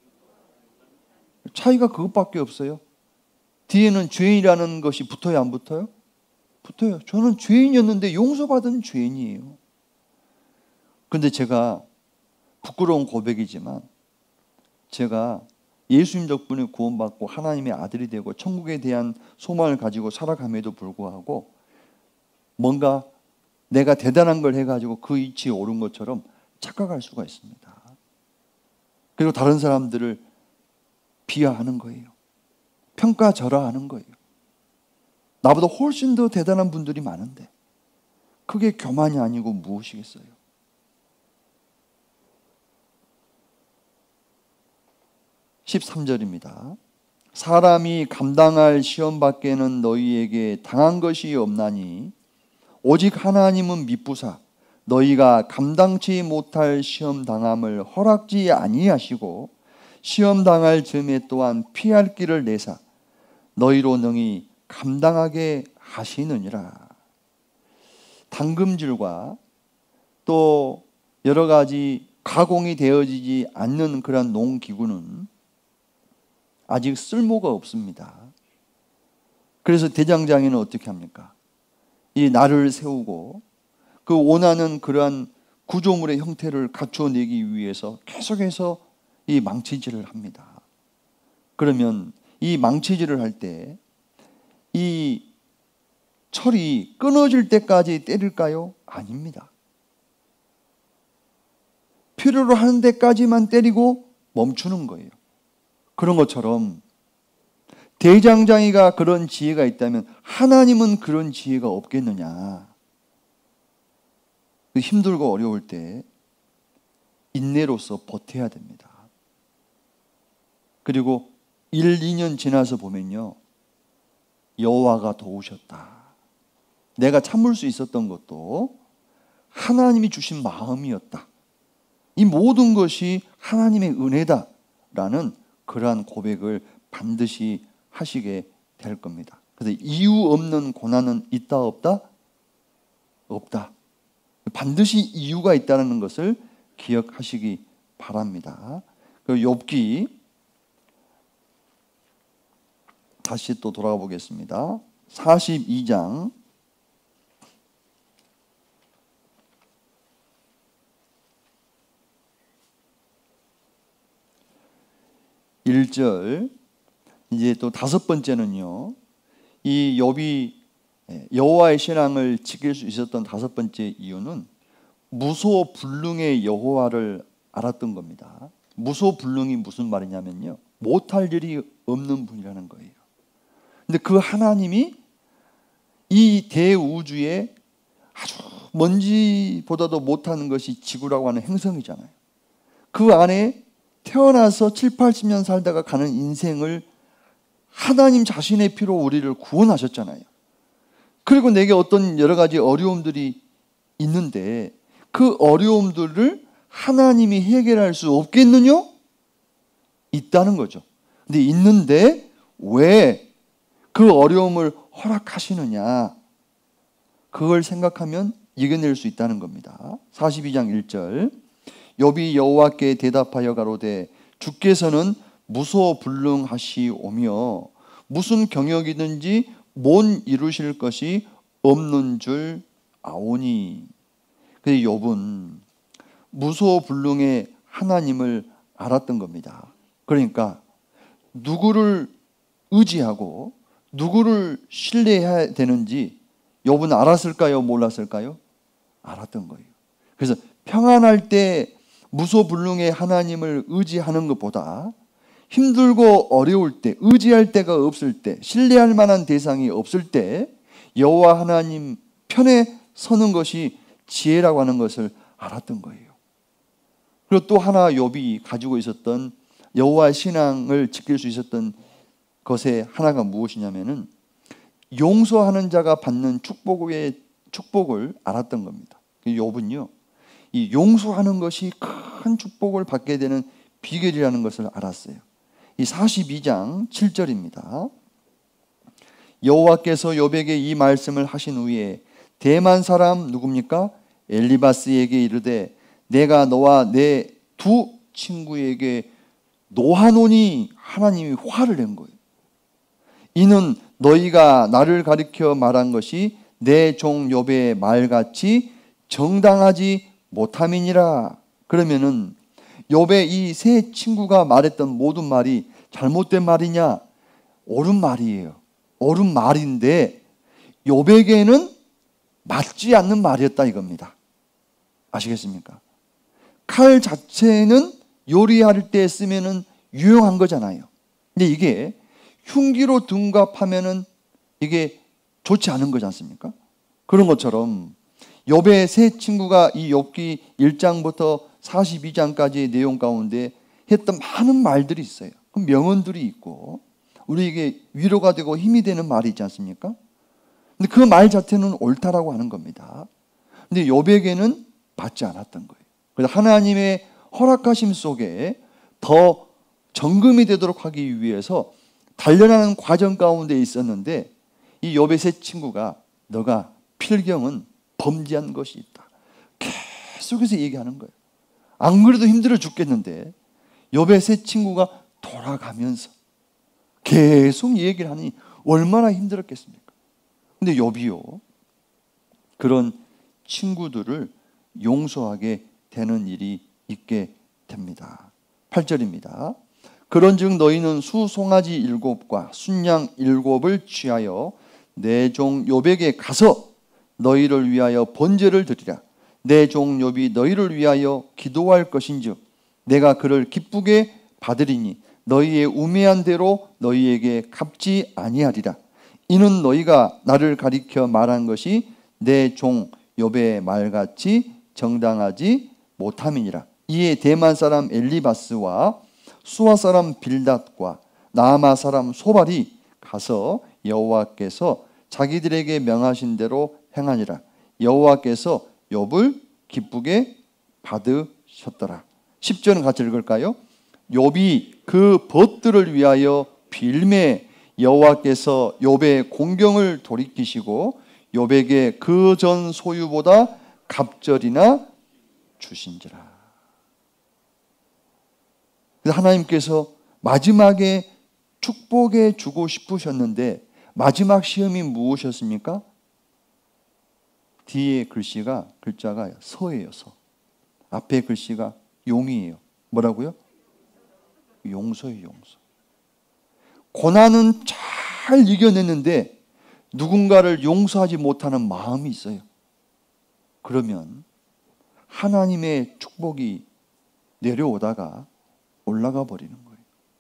차이가 그것밖에 없어요. 뒤에는 죄인이라는 것이 붙어요, 안 붙어요? 붙어요. 저는 죄인이었는데 용서받은 죄인이에요. 그런데 제가 부끄러운 고백이지만 제가 예수님 덕분에 구원받고 하나님의 아들이 되고 천국에 대한 소망을 가지고 살아감에도 불구하고 뭔가 내가 대단한 걸 해가지고 그 위치에 오른 것처럼 착각할 수가 있습니다. 그리고 다른 사람들을 비하하는 거예요. 평가절하하는 거예요. 나보다 훨씬 더 대단한 분들이 많은데 그게 교만이 아니고 무엇이겠어요? (13절입니다) 사람이 감당할 시험 밖에는 너희에게 당한 것이 없나니 오직 하나님은 미쁘사 너희가 감당치 못할 시험 당함을 허락지 아니하시고 시험 당할 즈음에 또한 피할 길을 내사 너희로 능히 감당하게 하시느니라. 당금질과 또 여러 가지 가공이 되어지지 않는 그런 농기구는 아직 쓸모가 없습니다. 그래서 대장장이는 어떻게 합니까? 이 날을 세우고 그 원하는 그러한 구조물의 형태를 갖춰내기 위해서 계속해서 이 망치질을 합니다. 그러면 이 망치질을 할 때 이 철이 끊어질 때까지 때릴까요? 아닙니다. 필요로 하는 데까지만 때리고 멈추는 거예요. 그런 것처럼 대장장이가 그런 지혜가 있다면 하나님은 그런 지혜가 없겠느냐. 힘들고 어려울 때 인내로서 버텨야 됩니다. 그리고 1, 2년 지나서 보면요, 여호와가 도우셨다. 내가 참을 수 있었던 것도 하나님이 주신 마음이었다. 이 모든 것이 하나님의 은혜다라는 그러한 고백을 반드시 하시게 될 겁니다. 그래서 이유 없는 고난은 있다 없다? 없다. 반드시 이유가 있다는 것을 기억하시기 바랍니다. 욥기 다시 또 돌아가 보겠습니다. 42장 1절. 이제 또 다섯 번째는요, 이 욥이 여호와의 신앙을 지킬 수 있었던 다섯 번째 이유는 무소불능의 여호와를 알았던 겁니다. 무소불능이 무슨 말이냐면요, 못할 일이 없는 분이라는 거예요. 근데 그 하나님이 이 대우주에 아주 먼지보다도 못하는 것이 지구라고 하는 행성이잖아요. 그 안에 태어나서 7, 80년 살다가 가는 인생을 하나님 자신의 피로 우리를 구원하셨잖아요. 그리고 내게 어떤 여러 가지 어려움들이 있는데 그 어려움들을 하나님이 해결할 수 없겠느냐? 있다는 거죠. 근데 있는데 왜 그 어려움을 허락하시느냐? 그걸 생각하면 이겨낼 수 있다는 겁니다. 42장 1절. 욥이 여호와께 대답하여 가로되 주께서는 무소불능하시오며 무슨 경역이든지 못 이루실 것이 없는 줄 아오니. 그래서 욥은 무소불능의 하나님을 알았던 겁니다. 그러니까 누구를 의지하고 누구를 신뢰해야 되는지 욥은 알았을까요? 몰랐을까요? 알았던 거예요. 그래서 평안할 때 무소불능의 하나님을 의지하는 것보다 힘들고 어려울 때, 의지할 데가 없을 때, 신뢰할 만한 대상이 없을 때 여호와 하나님 편에 서는 것이 지혜라고 하는 것을 알았던 거예요. 그리고 또 하나 욥이 가지고 있었던 여호와 신앙을 지킬 수 있었던 것의 하나가 무엇이냐면은 용서하는 자가 받는 축복을 알았던 겁니다. 욥은요, 이 용서하는 것이 큰 축복을 받게 되는 비결이라는 것을 알았어요. 이 42장 7절입니다. 여호와께서 욥에게 이 말씀을 하신 후에 대만 사람 누굽니까? 엘리바스에게 이르되 내가 너와 내 두 친구에게 노하노니. 하나님이 화를 낸 거예요. 이는 너희가 나를 가리켜 말한 것이 내 종 욥의 말같이 정당하지 못함이니라. 그러면은 욥의 이 세 친구가 말했던 모든 말이 잘못된 말이냐? 옳은 말이에요. 옳은 말인데 욥에게는 맞지 않는 말이었다 이겁니다. 아시겠습니까? 칼 자체는 요리할 때 쓰면은 유용한 거잖아요. 근데 이게 흉기로 둔갑하면은 이게 좋지 않은 거지 않습니까? 그런 것처럼 욥의 세 친구가 이 욥기 1장부터 42장까지의 내용 가운데 했던 많은 말들이 있어요. 명언들이 있고 우리에게 위로가 되고 힘이 되는 말이 있지 않습니까? 근데 그 말 자체는 옳다라고 하는 겁니다. 근데 욥에게는 받지 않았던 거예요. 그래서 하나님의 허락하심 속에 더 정금이 되도록 하기 위해서 단련하는 과정 가운데 있었는데 이 욥의 세 친구가 너가 필경은 범죄한 것이 있다. 계속해서 얘기하는 거예요. 안 그래도 힘들어 죽겠는데 욥의 세 친구가 돌아가면서 계속 얘기를 하니 얼마나 힘들었겠습니까? 근데 욥이요, 그런 친구들을 용서하게 되는 일이 있게 됩니다. 8절입니다. 그런즉 너희는 수 송아지 7과 순양 7을 취하여 내 종 욥에게 가서 너희를 위하여 번제를 드리라. 내 종 욥이 너희를 위하여 기도할 것인즉 내가 그를 기쁘게 받으리니 너희의 우매한 대로 너희에게 갚지 아니하리라. 이는 너희가 나를 가리켜 말한 것이 내 종 욥의 말같이 정당하지 못함이니라. 이에 대만 사람 엘리바스와 수아 사람 빌닷과 나아마 사람 소발이 가서 여호와께서 자기들에게 명하신 대로 행하니라. 여호와께서 욥을 기쁘게 받으셨더라. 10절은 같이 읽을까요? 욥이 그 벗들을 위하여 빌매 여호와께서 욥의 공경을 돌이키시고 욥에게 그 전 소유보다 갑절이나 주신지라. 하나님께서 마지막에 축복해 주고 싶으셨는데 마지막 시험이 무엇이었습니까? 뒤에 글자가 서예요. 서. 앞에 글씨가 용이에요. 뭐라고요? 용서예요. 용서. 고난은 잘 이겨냈는데 누군가를 용서하지 못하는 마음이 있어요. 그러면 하나님의 축복이 내려오다가 올라가 버리는 거예요.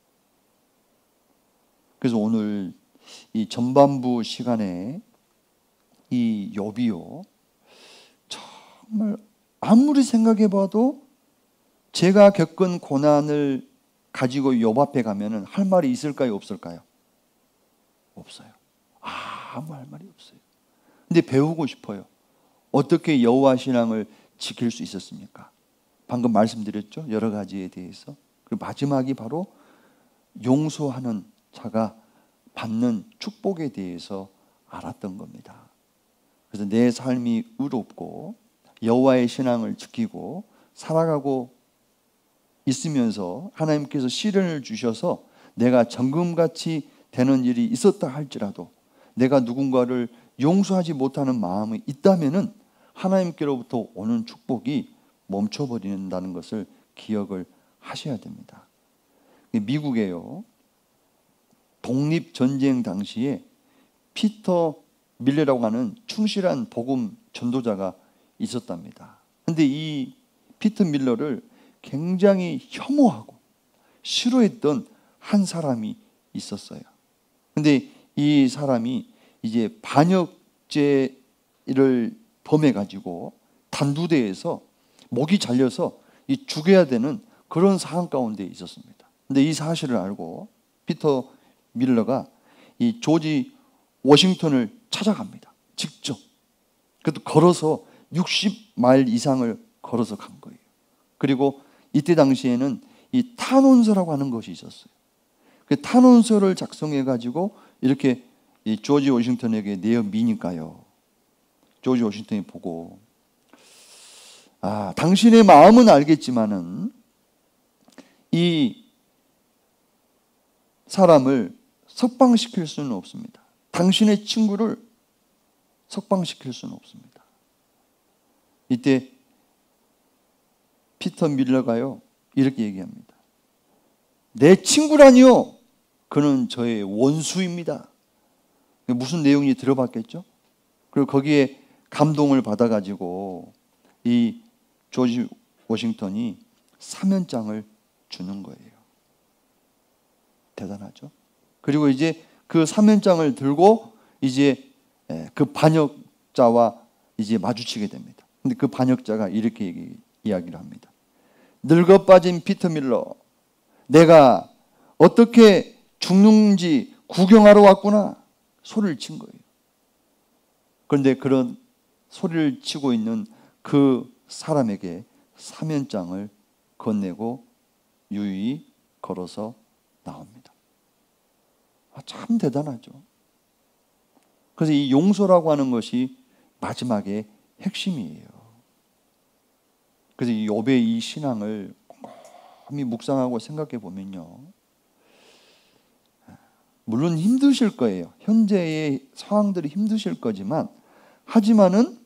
그래서 오늘 이 전반부 시간에 이 욥이요, 정말 아무리 생각해 봐도 제가 겪은 고난을 가지고 욥 앞에 가면은 할 말이 있을까요? 없을까요? 없어요. 아무 할 말이 없어요. 근데 배우고 싶어요. 어떻게 여호와 신앙을 지킬 수 있었습니까? 방금 말씀드렸죠? 여러 가지에 대해서. 그리고 마지막이 바로 용서하는 자가 받는 축복에 대해서 알았던 겁니다. 그래서 내 삶이 의롭고 여호와의 신앙을 지키고 살아가고 있으면서 하나님께서 시련을 주셔서 내가 정금같이 되는 일이 있었다 할지라도 내가 누군가를 용서하지 못하는 마음이 있다면은 하나님께로부터 오는 축복이 멈춰버린다는 것을 기억을 하셔야 됩니다. 미국에요, 독립전쟁 당시에 피터 밀러라고 하는 충실한 복음 전도자가 있었답니다. 그런데 이 피터 밀러를 굉장히 혐오하고 싫어했던 한 사람이 있었어요. 그런데 이 사람이 이제 반역죄를 범해가지고 단두대에서 목이 잘려서 이 죽여야 되는 그런 상황 가운데 있었습니다. 그런데 이 사실을 알고 피터 밀러가 이 조지 워싱턴을 찾아갑니다. 직접. 그래도 걸어서 60마일 이상을 걸어서 간 거예요. 그리고 이때 당시에는 이 탄원서라고 하는 것이 있었어요. 그 탄원서를 작성해 가지고 이렇게 이 조지 워싱턴에게 내어미니까요, 조지 워싱턴이 보고, 당신의 마음은 알겠지만은 이 사람을 석방시킬 수는 없습니다. 당신의 친구를 석방시킬 수는 없습니다. 이때 피터 밀러가요, 이렇게 얘기합니다. 내 친구라니요? 그는 저의 원수입니다. 무슨 내용인지 들어봤겠죠? 그리고 거기에 감동을 받아가지고 이 조지 워싱턴이 사면장을 주는 거예요. 대단하죠? 그리고 이제 그 사면장을 들고 이제 그 반역자와 이제 마주치게 됩니다. 근데 그 반역자가 이렇게 이야기를 합니다. 늙어 빠진 피터 밀러, 내가 어떻게 죽는지 구경하러 왔구나. 소리를 친 거예요. 그런데 그런 소리를 치고 있는 그 사람에게 사면장을 건네고 유유히 걸어서 나옵니다. 참 대단하죠. 그래서 이 용서라고 하는 것이 마지막에 핵심이에요. 그래서 이 욥의 이 신앙을 곰곰이 묵상하고 생각해 보면요, 물론 힘드실 거예요. 현재의 상황들이 힘드실 거지만, 하지만은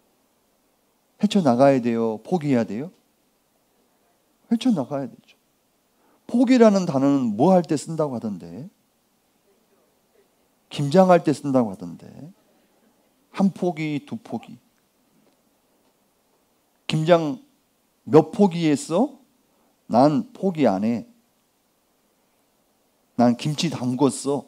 헤쳐나가야 돼요? 포기해야 돼요? 헤쳐나가야 되죠. 포기라는 단어는 뭐 할 때 쓴다고 하던데? 김장할 때 쓴다고 하던데. 한 포기, 두 포기. 김장 몇 포기 했어? 난 포기 안 해. 난 김치 담궜어.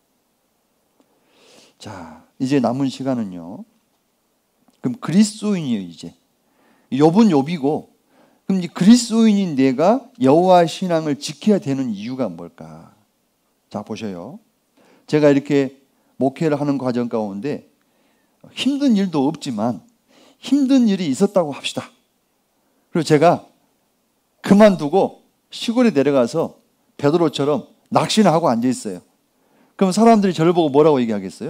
자, 이제 남은 시간은요. 그럼 그리스도인이에요, 이제. 욥은 욥이고, 그럼 이 그리스도인인 내가 여호와 신앙을 지켜야 되는 이유가 뭘까? 자, 보셔요. 제가 이렇게 목회를 하는 과정 가운데 힘든 일도 없지만 힘든 일이 있었다고 합시다. 그리고 제가 그만두고 시골에 내려가서 베드로처럼 낚시나 하고 앉아 있어요. 그럼 사람들이 저를 보고 뭐라고 얘기하겠어요?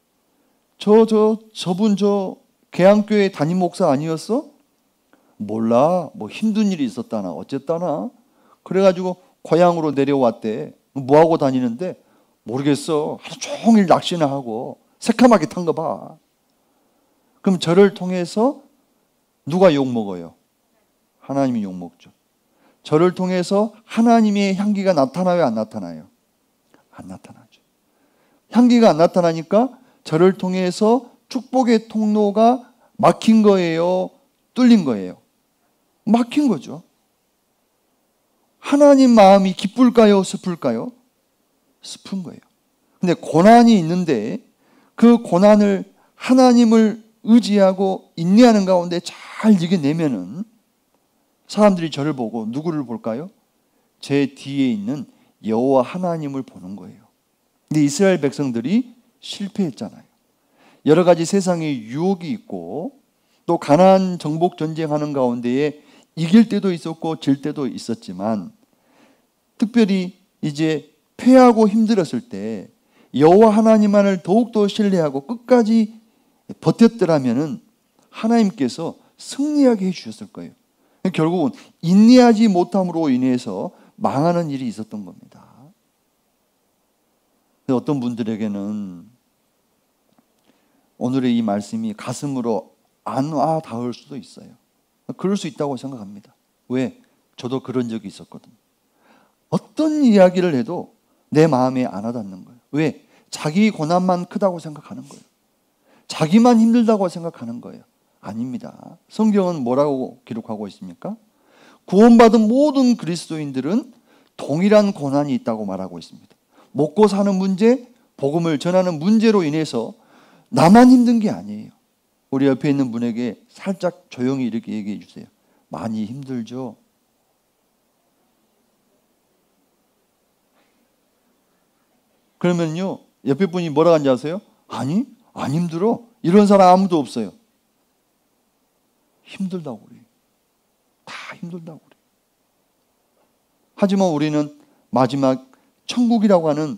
저분 계양교회 담임 목사 아니었어? 몰라. 뭐 힘든 일이 있었다나 어쨌다나. 그래가지고 고향으로 내려왔대. 뭐하고 다니는데? 모르겠어. 하루 종일 낚시나 하고 새카맣게 탄 거 봐. 그럼 저를 통해서 누가 욕먹어요? 하나님이 욕먹죠. 저를 통해서 하나님의 향기가 나타나요? 안 나타나요? 안 나타나죠. 향기가 안 나타나니까 저를 통해서 축복의 통로가 막힌 거예요? 뚫린 거예요? 막힌 거죠. 하나님 마음이 기쁠까요? 슬플까요? 슬픈 거예요. 근데 고난이 있는데 그 고난을 하나님을 의지하고 인내하는 가운데 잘 이겨내면은 사람들이 저를 보고 누구를 볼까요? 제 뒤에 있는 여호와 하나님을 보는 거예요. 근데 이스라엘 백성들이 실패했잖아요. 여러 가지 세상의 유혹이 있고 또 가나안 정복 전쟁하는 가운데에 이길 때도 있었고 질 때도 있었지만 특별히 이제 패하고 힘들었을 때 여호와 하나님만을 더욱더 신뢰하고 끝까지 버텼더라면은 하나님께서 승리하게 해주셨을 거예요. 결국은 인내하지 못함으로 인해서 망하는 일이 있었던 겁니다. 어떤 분들에게는 오늘의 이 말씀이 가슴으로 안 와 닿을 수도 있어요. 그럴 수 있다고 생각합니다. 왜? 저도 그런 적이 있었거든요. 어떤 이야기를 해도 내 마음에 안 와닿는 거예요. 왜? 자기 고난만 크다고 생각하는 거예요. 자기만 힘들다고 생각하는 거예요. 아닙니다. 성경은 뭐라고 기록하고 있습니까? 구원받은 모든 그리스도인들은 동일한 고난이 있다고 말하고 있습니다. 먹고 사는 문제, 복음을 전하는 문제로 인해서 나만 힘든 게 아니에요. 우리 옆에 있는 분에게 살짝 조용히 이렇게 얘기해 주세요. 많이 힘들죠? 그러면요, 옆에 분이 뭐라고 하는지 아세요? 아니, 안 힘들어. 이런 사람 아무도 없어요. 힘들다고 그래요. 다 힘들다고 그래요. 하지만 우리는 마지막 천국이라고 하는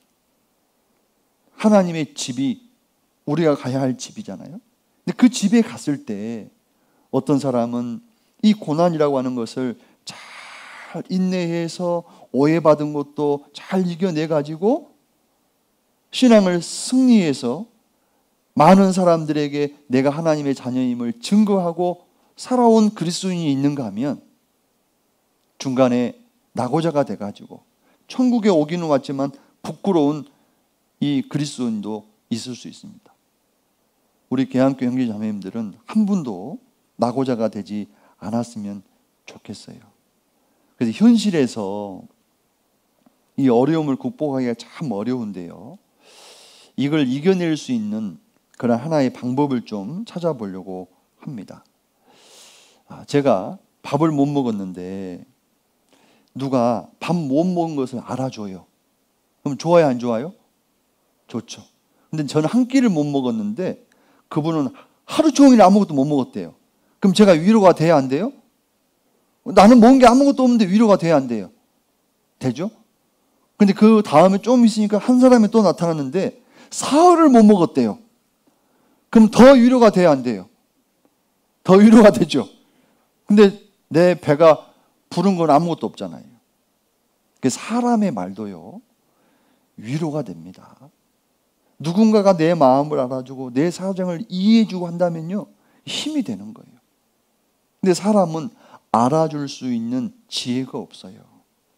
하나님의 집이 우리가 가야 할 집이잖아요. 근데 그 집에 갔을 때 어떤 사람은 이 고난이라고 하는 것을 잘 인내해서 오해받은 것도 잘 이겨내가지고 신앙을 승리해서 많은 사람들에게 내가 하나님의 자녀임을 증거하고 살아온 그리스도인이 있는가 하면 중간에 낙오자가 돼가지고 천국에 오기는 왔지만 부끄러운 이 그리스도인도 있을 수 있습니다. 우리 계양교 형제 자매님들은 한 분도 낙오자가 되지 않았으면 좋겠어요. 그래서 현실에서 이 어려움을 극복하기가 참 어려운데요. 이걸 이겨낼 수 있는 그런 하나의 방법을 좀 찾아보려고 합니다. 제가 밥을 못 먹었는데 누가 밥 못 먹은 것을 알아줘요. 그럼 좋아요, 안 좋아요? 좋죠. 근데 저는 한 끼를 못 먹었는데 그분은 하루 종일 아무것도 못 먹었대요. 그럼 제가 위로가 돼야 안 돼요? 나는 먹은 게 아무것도 없는데 위로가 돼야 안 돼요? 되죠? 근데 그 다음에 좀 있으니까 한 사람이 또 나타났는데 사흘을 못 먹었대요. 그럼 더 위로가 돼야 안 돼요? 더 위로가 되죠. 근데 내 배가 부른 건 아무것도 없잖아요. 사람의 말도요, 위로가 됩니다. 누군가가 내 마음을 알아주고 내 사정을 이해해주고 한다면요, 힘이 되는 거예요. 근데 사람은 알아줄 수 있는 지혜가 없어요.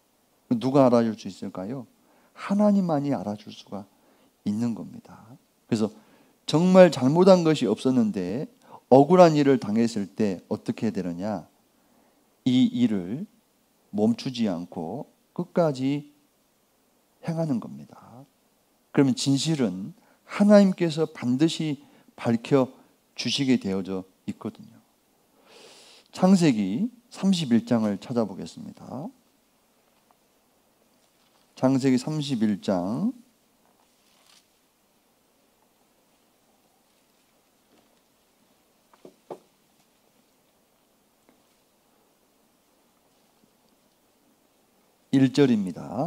누가 알아줄 수 있을까요? 하나님만이 알아줄 수가 있는 겁니다. 그래서 정말 잘못한 것이 없었는데 억울한 일을 당했을 때 어떻게 되느냐? 이 일을 멈추지 않고 끝까지 행하는 겁니다. 그러면 진실은 하나님께서 반드시 밝혀 주시게 되어져 있거든요. 창세기 31장을 찾아보겠습니다. 창세기 31장 1절입니다.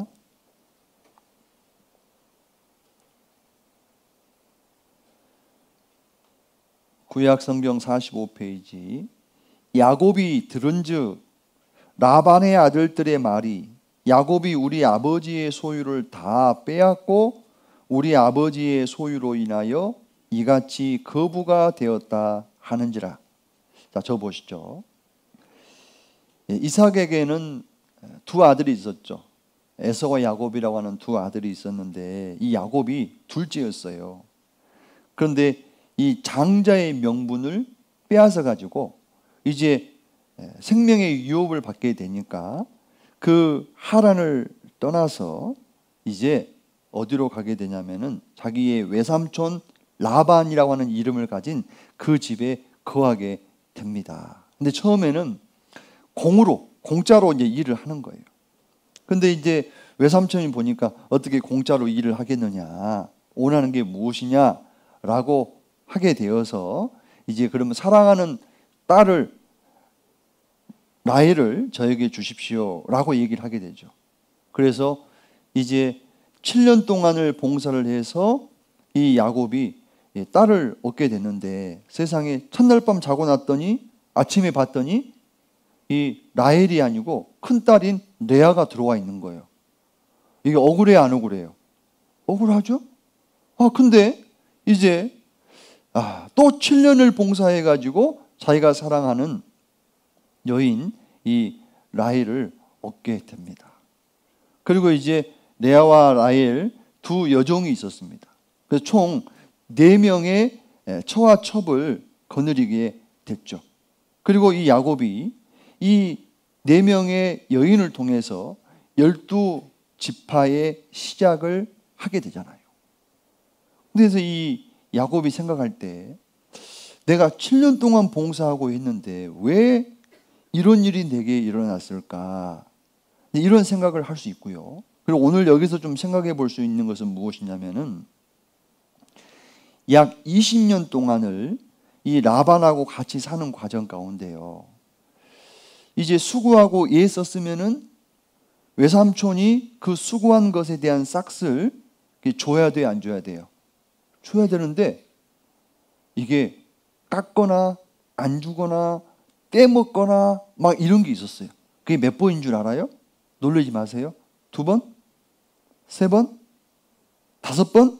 구약성경 45페이지. 야곱이 들은즉 라반의 아들들의 말이 야곱이 우리 아버지의 소유를 다 빼앗고 우리 아버지의 소유로 인하여 이같이 거부가 되었다 하는지라. 자, 저 보시죠. 이삭에게는 두 아들이 있었죠. 에서와 야곱이라고 하는 두 아들이 있었는데 이 야곱이 둘째였어요. 그런데 이 장자의 명분을 빼앗아 가지고 이제 생명의 유업을 받게 되니까 그 하란을 떠나서 이제 어디로 가게 되냐면은 자기의 외삼촌 라반이라고 하는 이름을 가진 그 집에 거하게 됩니다. 근데 처음에는 공짜로 이제 일을 하는 거예요. 근데 이제 외삼촌이 보니까 어떻게 공짜로 일을 하겠느냐, 원하는 게 무엇이냐라고 하게 되어서 이제 그러면 사랑하는 딸을 라헬을 저에게 주십시오라고 얘기를 하게 되죠. 그래서 이제 7년 동안을 봉사를 해서 이 야곱이 딸을 얻게 됐는데 세상에 첫날 밤 자고 났더니 아침에 봤더니 이 라헬이 아니고 큰딸인 레아가 들어와 있는 거예요. 이게 억울해요, 안 억울해요? 억울하죠? 근데 이제 또 7년을 봉사해 가지고 자기가 사랑하는 여인 이 라헬을 얻게 됩니다. 그리고 이제 레아와 라헬 두 여종이 있었습니다. 그래서 총 4명의 처와 첩을 거느리게 됐죠. 그리고 이 야곱이 이 4명의 여인을 통해서 12지파의 시작을 하게 되잖아요. 그래서 이 야곱이 생각할 때 내가 7년 동안 봉사하고 있는데 왜 이런 일이 내게 일어났을까? 이런 생각을 할 수 있고요. 그리고 오늘 여기서 좀 생각해 볼 수 있는 것은 무엇이냐면은 약 20년 동안을 이 라반하고 같이 사는 과정 가운데요. 이제 수고하고 애썼으면은 외삼촌이 그 수고한 것에 대한 싹을 줘야 돼요, 안 줘야 돼요? 줘야 되는데 이게 깎거나 안 주거나 떼먹거나 막 이런 게 있었어요. 그게 몇 번인 줄 알아요? 놀라지 마세요. 2번? 3번? 5번?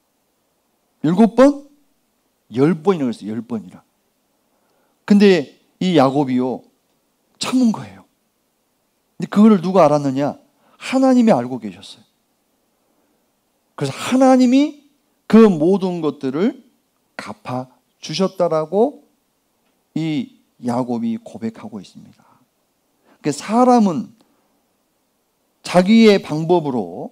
7번? 10번이라고 했어요. 10번이라. 근데 이 야곱이요 참은 거예요. 근데 그거를 누가 알았느냐? 하나님이 알고 계셨어요. 그래서 하나님이 그 모든 것들을 갚아 주셨다라고 이 야곱이 고백하고 있습니다. 그러니까 사람은 자기의 방법으로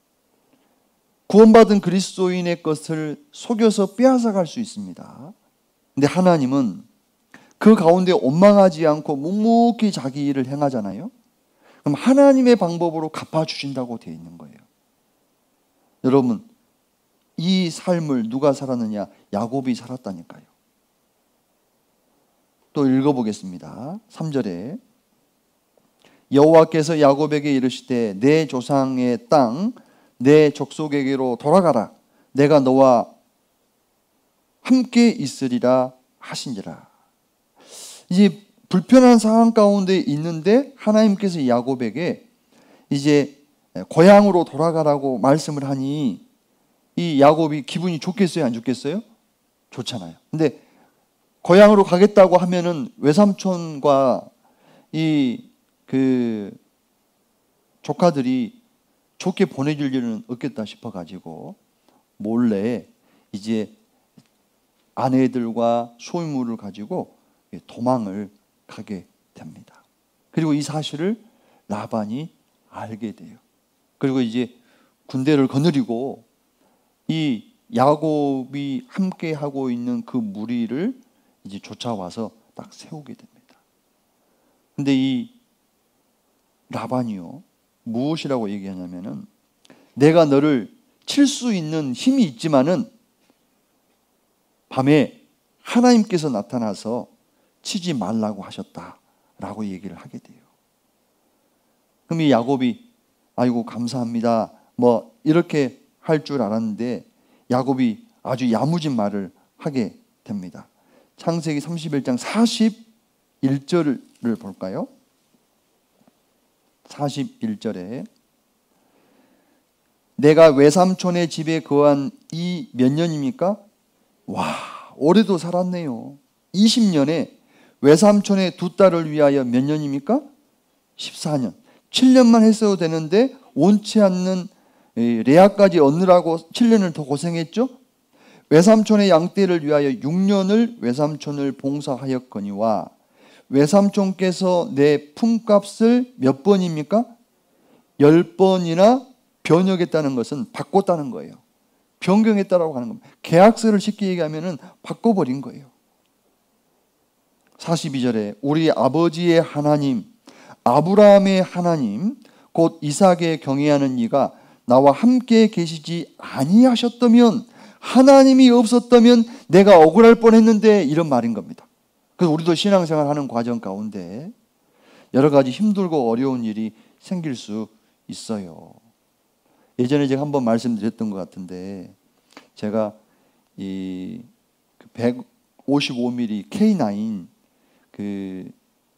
구원받은 그리스도인의 것을 속여서 빼앗아갈 수 있습니다. 근데 하나님은 그 가운데 원망하지 않고 묵묵히 자기 일을 행하잖아요. 그럼 하나님의 방법으로 갚아주신다고 되어 있는 거예요. 여러분, 이 삶을 누가 살았느냐? 야곱이 살았다니까요. 또 읽어보겠습니다. 3절에 여호와께서 야곱에게 이르시되 내 조상의 땅 내 족속에게로 돌아가라. 내가 너와 함께 있으리라 하신지라. 이제 불편한 상황 가운데 있는데 하나님께서 야곱에게 이제 고향으로 돌아가라고 말씀을 하니 이 야곱이 기분이 좋겠어요, 안 좋겠어요? 좋잖아요. 근데 고향으로 가겠다고 하면은 외삼촌과 이 조카들이 좋게 보내줄 일은 없겠다 싶어가지고 몰래 이제 아내들과 소유물을 가지고 도망을 가게 됩니다. 그리고 이 사실을 라반이 알게 돼요. 그리고 이제 군대를 거느리고 이 야곱이 함께 하고 있는 그 무리를 이제 쫓아와서 딱 세우게 됩니다. 근데 이 라반이요, 무엇이라고 얘기하냐면은, 내가 너를 칠 수 있는 힘이 있지만은 밤에 하나님께서 나타나서 치지 말라고 하셨다라고 얘기를 하게 돼요. 그럼 이 야곱이 아이고 감사합니다 뭐 이렇게 할 줄 알았는데 야곱이 아주 야무진 말을 하게 됩니다. 창세기 31장 41절을 볼까요? 41절에 내가 외삼촌의 집에 거한 이 몇 년입니까? 와, 올해도 살았네요. 20년에 외삼촌의 두 딸을 위하여 몇 년입니까? 14년. 7년만 했어도 되는데 원치 않는 레아까지 얻느라고 7년을 더 고생했죠. 외삼촌의 양떼를 위하여 6년을 외삼촌을 봉사하였거니와 외삼촌께서 내 품값을 몇 번입니까? 10번이나 변역했다는 것은 바꿨다는 거예요. 변경했다라고 하는 겁니다. 계약서를 쉽게 얘기하면 바꿔버린 거예요. 42절에 우리 아버지의 하나님 아브라함의 하나님 곧 이삭에 경외하는 이가 나와 함께 계시지 아니하셨다면, 하나님이 없었다면 내가 억울할 뻔했는데, 이런 말인 겁니다. 그래서 우리도 신앙생활하는 과정 가운데 여러 가지 힘들고 어려운 일이 생길 수 있어요. 예전에 제가 한번 말씀드렸던 것 같은데, 제가 이 155mm K9 그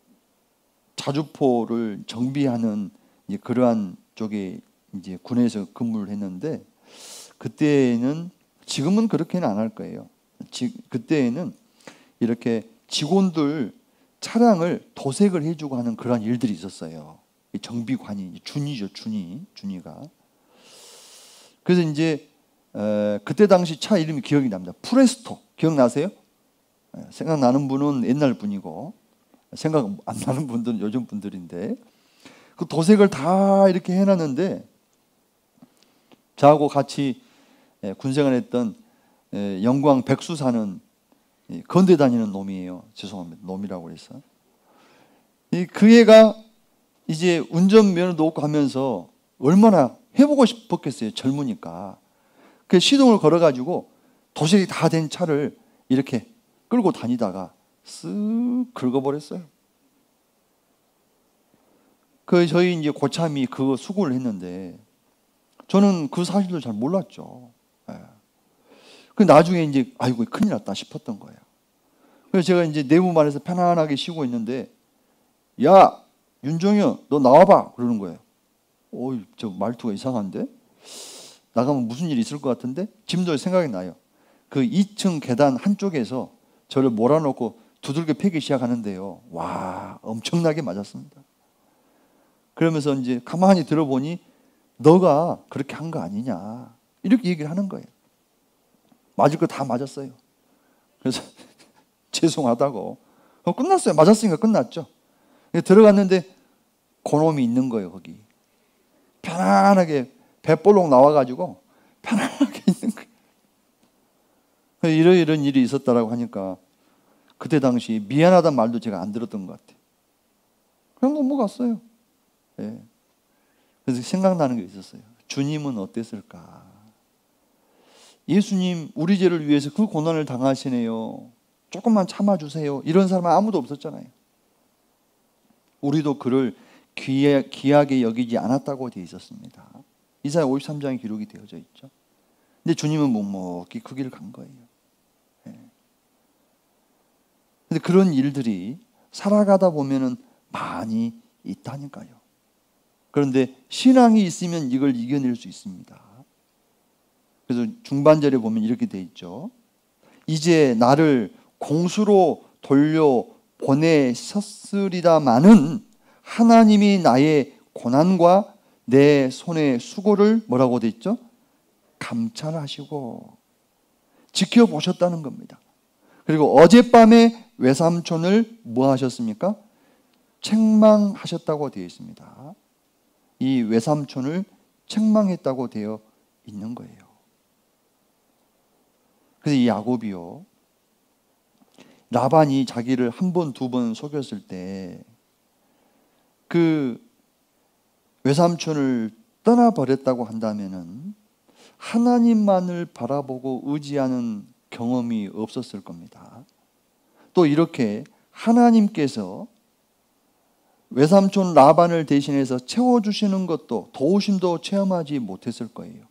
자주포를 정비하는 이제 그러한 쪽에 이제 군에서 근무를 했는데, 그때는, 지금은 그렇게는 안 할 거예요. 그때에는 이렇게 직원들 차량을 도색을 해주고 하는 그런 일들이 있었어요. 정비관이, 준이가. 그래서 이제 그때 당시 차 이름이 기억이 납니다. 프레스토 기억나세요? 생각나는 분은 옛날 분이고 생각 안 나는 분들은 요즘 분들인데, 그 도색을 다 이렇게 해놨는데 저하고 같이 군생활했던 영광 백수사는 건대 다니는 놈이에요. 죄송합니다. 놈이라고 해서. 그 애가 이제 운전면허도 없고 하면서 얼마나 해보고 싶었겠어요. 젊으니까. 그 시동을 걸어가지고 도색이 다 된 차를 이렇게 끌고 다니다가 쓱 긁어버렸어요. 그 저희 이제 고참이 그거 수고를 했는데 저는 그 사실도 잘 몰랐죠. 그 나중에 이제 아이고 큰일 났다 싶었던 거예요. 그래서 제가 이제 내무반에서 편안하게 쉬고 있는데, 야 윤종현 너 나와봐 그러는 거예요. 저 말투가 이상한데? 나가면 무슨 일이 있을 것 같은데? 지금도 생각이 나요. 그 2층 계단 한쪽에서 저를 몰아놓고 두들겨 패기 시작하는데요. 와, 엄청나게 맞았습니다. 그러면서 이제 가만히 들어보니 너가 그렇게 한 거 아니냐 이렇게 얘기를 하는 거예요. 맞을 거 다 맞았어요. 그래서 죄송하다고 끝났어요. 맞았으니까 끝났죠. 들어갔는데 그놈이 있는 거예요. 거기 편안하게 배볼록 나와가지고 편안하게 있는 거예요. 이런 일이 있었다라고 하니까 그때 당시 미안하다는 말도 제가 안 들었던 것 같아요. 그냥 넘어갔어요. 네. 그래서 생각나는 게 있었어요. 주님은 어땠을까? 예수님 우리 죄를 위해서 그 고난을 당하시네요. 조금만 참아주세요. 이런 사람은 아무도 없었잖아요. 우리도 그를 귀하게 여기지 않았다고 되어 있었습니다. 이사야 53장에 기록이 되어져 있죠. 근데 주님은 묵묵히 그 길을 간 거예요. 근데 그런 일들이 살아가다 보면은 많이 있다니까요. 그런데 신앙이 있으면 이걸 이겨낼 수 있습니다. 그래서 중반절에 보면 이렇게 돼 있죠. 이제 나를 공수로 돌려 보내셨으리다마는 하나님이 나의 고난과 내 손의 수고를 뭐라고 돼 있죠? 감찰하시고 지켜보셨다는 겁니다. 그리고 어젯밤에 외삼촌을 뭐 하셨습니까? 책망하셨다고 되어 있습니다. 이 외삼촌을 책망했다고 되어 있는 거예요. 그래서 이 야곱이요, 라반이 자기를 한 번, 두 번 속였을 때 그 외삼촌을 떠나버렸다고 한다면은 하나님만을 바라보고 의지하는 경험이 없었을 겁니다. 또 이렇게 하나님께서 외삼촌 라반을 대신해서 채워주시는 것도, 도우심도 체험하지 못했을 거예요.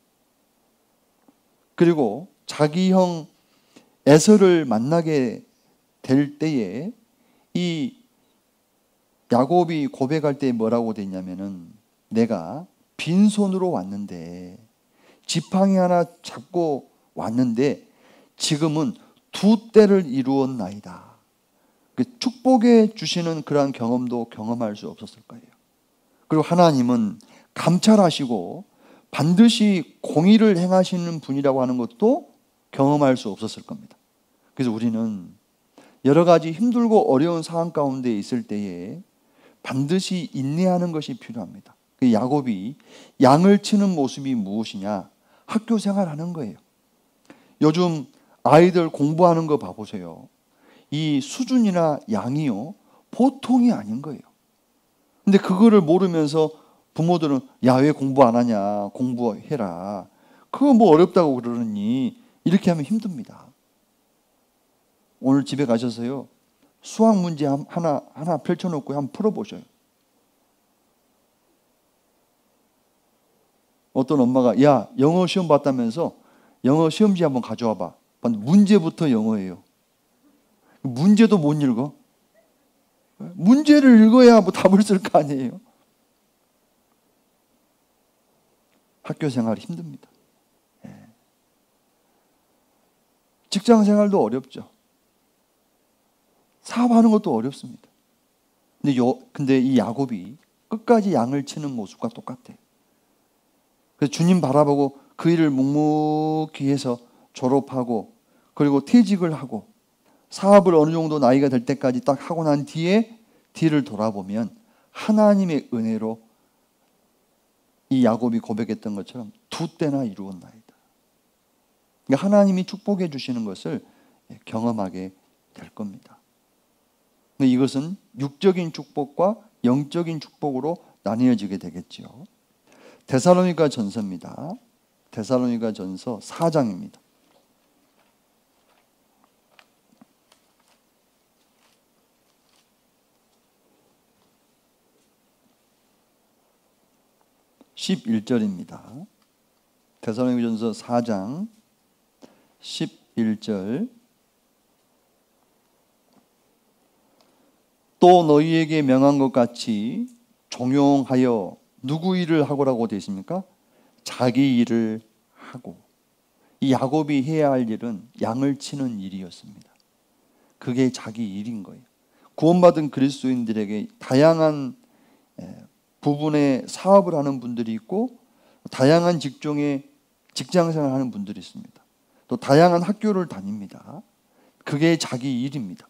그리고 자기 형 에서를 만나게 될 때에 이 야곱이 고백할 때 뭐라고 됐냐면은, 내가 빈손으로 왔는데, 지팡이 하나 잡고 왔는데 지금은 두 때를 이루었나이다. 축복해 주시는 그러한 경험도 경험할 수 없었을 거예요. 그리고 하나님은 감찰하시고 반드시 공의를 행하시는 분이라고 하는 것도 경험할 수 없었을 겁니다. 그래서 우리는 여러 가지 힘들고 어려운 상황 가운데 있을 때에 반드시 인내하는 것이 필요합니다. 야곱이 양을 치는 모습이 무엇이냐? 학교 생활하는 거예요. 요즘 아이들 공부하는 거 봐보세요. 이 수준이나 양이요, 보통이 아닌 거예요. 근데 그거를 모르면서 부모들은 야, 왜 공부 안 하냐, 공부해라, 그거 뭐 어렵다고 그러느니, 이렇게 하면 힘듭니다. 오늘 집에 가셔서요, 수학 문제 하나 펼쳐놓고 한번 풀어보셔요. 어떤 엄마가 야, 영어 시험 봤다면서 영어 시험지 한번 가져와 봐. 문제부터 영어예요. 문제도 못 읽어. 문제를 읽어야 뭐 답을 쓸 거 아니에요. 학교 생활이 힘듭니다. 직장 생활도 어렵죠. 사업하는 것도 어렵습니다. 근데 이 야곱이 끝까지 양을 치는 모습과 똑같아요. 그래서 주님 바라보고 그 일을 묵묵히 해서 졸업하고, 그리고 퇴직을 하고, 사업을 어느 정도 나이가 될 때까지 딱 하고 난 뒤에 뒤를 돌아보면 하나님의 은혜로 이 야곱이 고백했던 것처럼 두 때나 이루었나이다. 그러니까 하나님이 축복해 주시는 것을 경험하게 될 겁니다. 근데 이것은 육적인 축복과 영적인 축복으로 나뉘어지게 되겠죠. 데살로니가 전서입니다. 데살로니가 전서 4장입니다. (11절입니다) 데살로니가전서 4장 11절. 또 너희에게 명한 것 같이 종용하여 누구 일을 하고라고 되어 있습니까? 자기 일을 하고. 이 야곱이 해야 할 일은 양을 치는 일이었습니다. 그게 자기 일인 거예요. 구원받은 그리스도인들에게 다양한 부분의 사업을 하는 분들이 있고, 다양한 직종의 직장생활을 하는 분들이 있습니다. 또 다양한 학교를 다닙니다. 그게 자기 일입니다.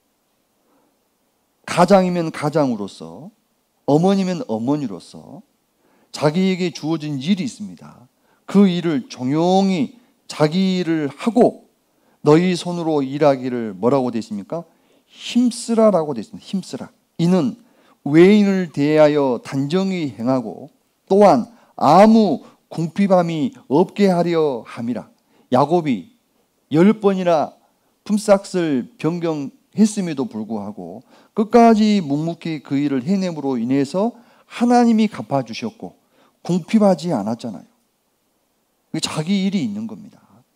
가장이면 가장으로서, 어머니면 어머니로서 자기에게 주어진 일이 있습니다. 그 일을 종용히 자기 일을 하고 너희 손으로 일하기를 뭐라고 되어 있습니까? 힘쓰라라고 되어 있습니다. 힘쓰라. 이는 외인을 대하여 단정히 행하고 또한 아무 궁핍함이 없게 하려 함이라. 야곱이 10번이나 품삯을 변경했음에도 불구하고 끝까지 묵묵히 그 일을 해냄으로 인해서 하나님이 갚아주셨고 궁핍하지 않았잖아요. 자기 일이 있는 겁니다.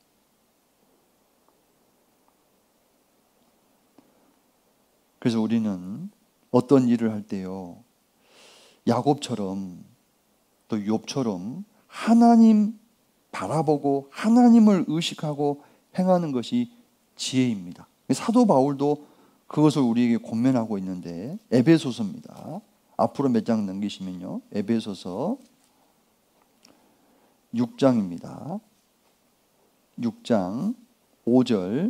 그래서 우리는 어떤 일을 할 때요, 야곱처럼 또 욥처럼 하나님 바라보고 하나님을 의식하고 행하는 것이 지혜입니다. 사도 바울도 그것을 우리에게 권면하고 있는데, 에베소서입니다. 앞으로 몇 장 넘기시면요, 에베소서 6장입니다. 6장 5절.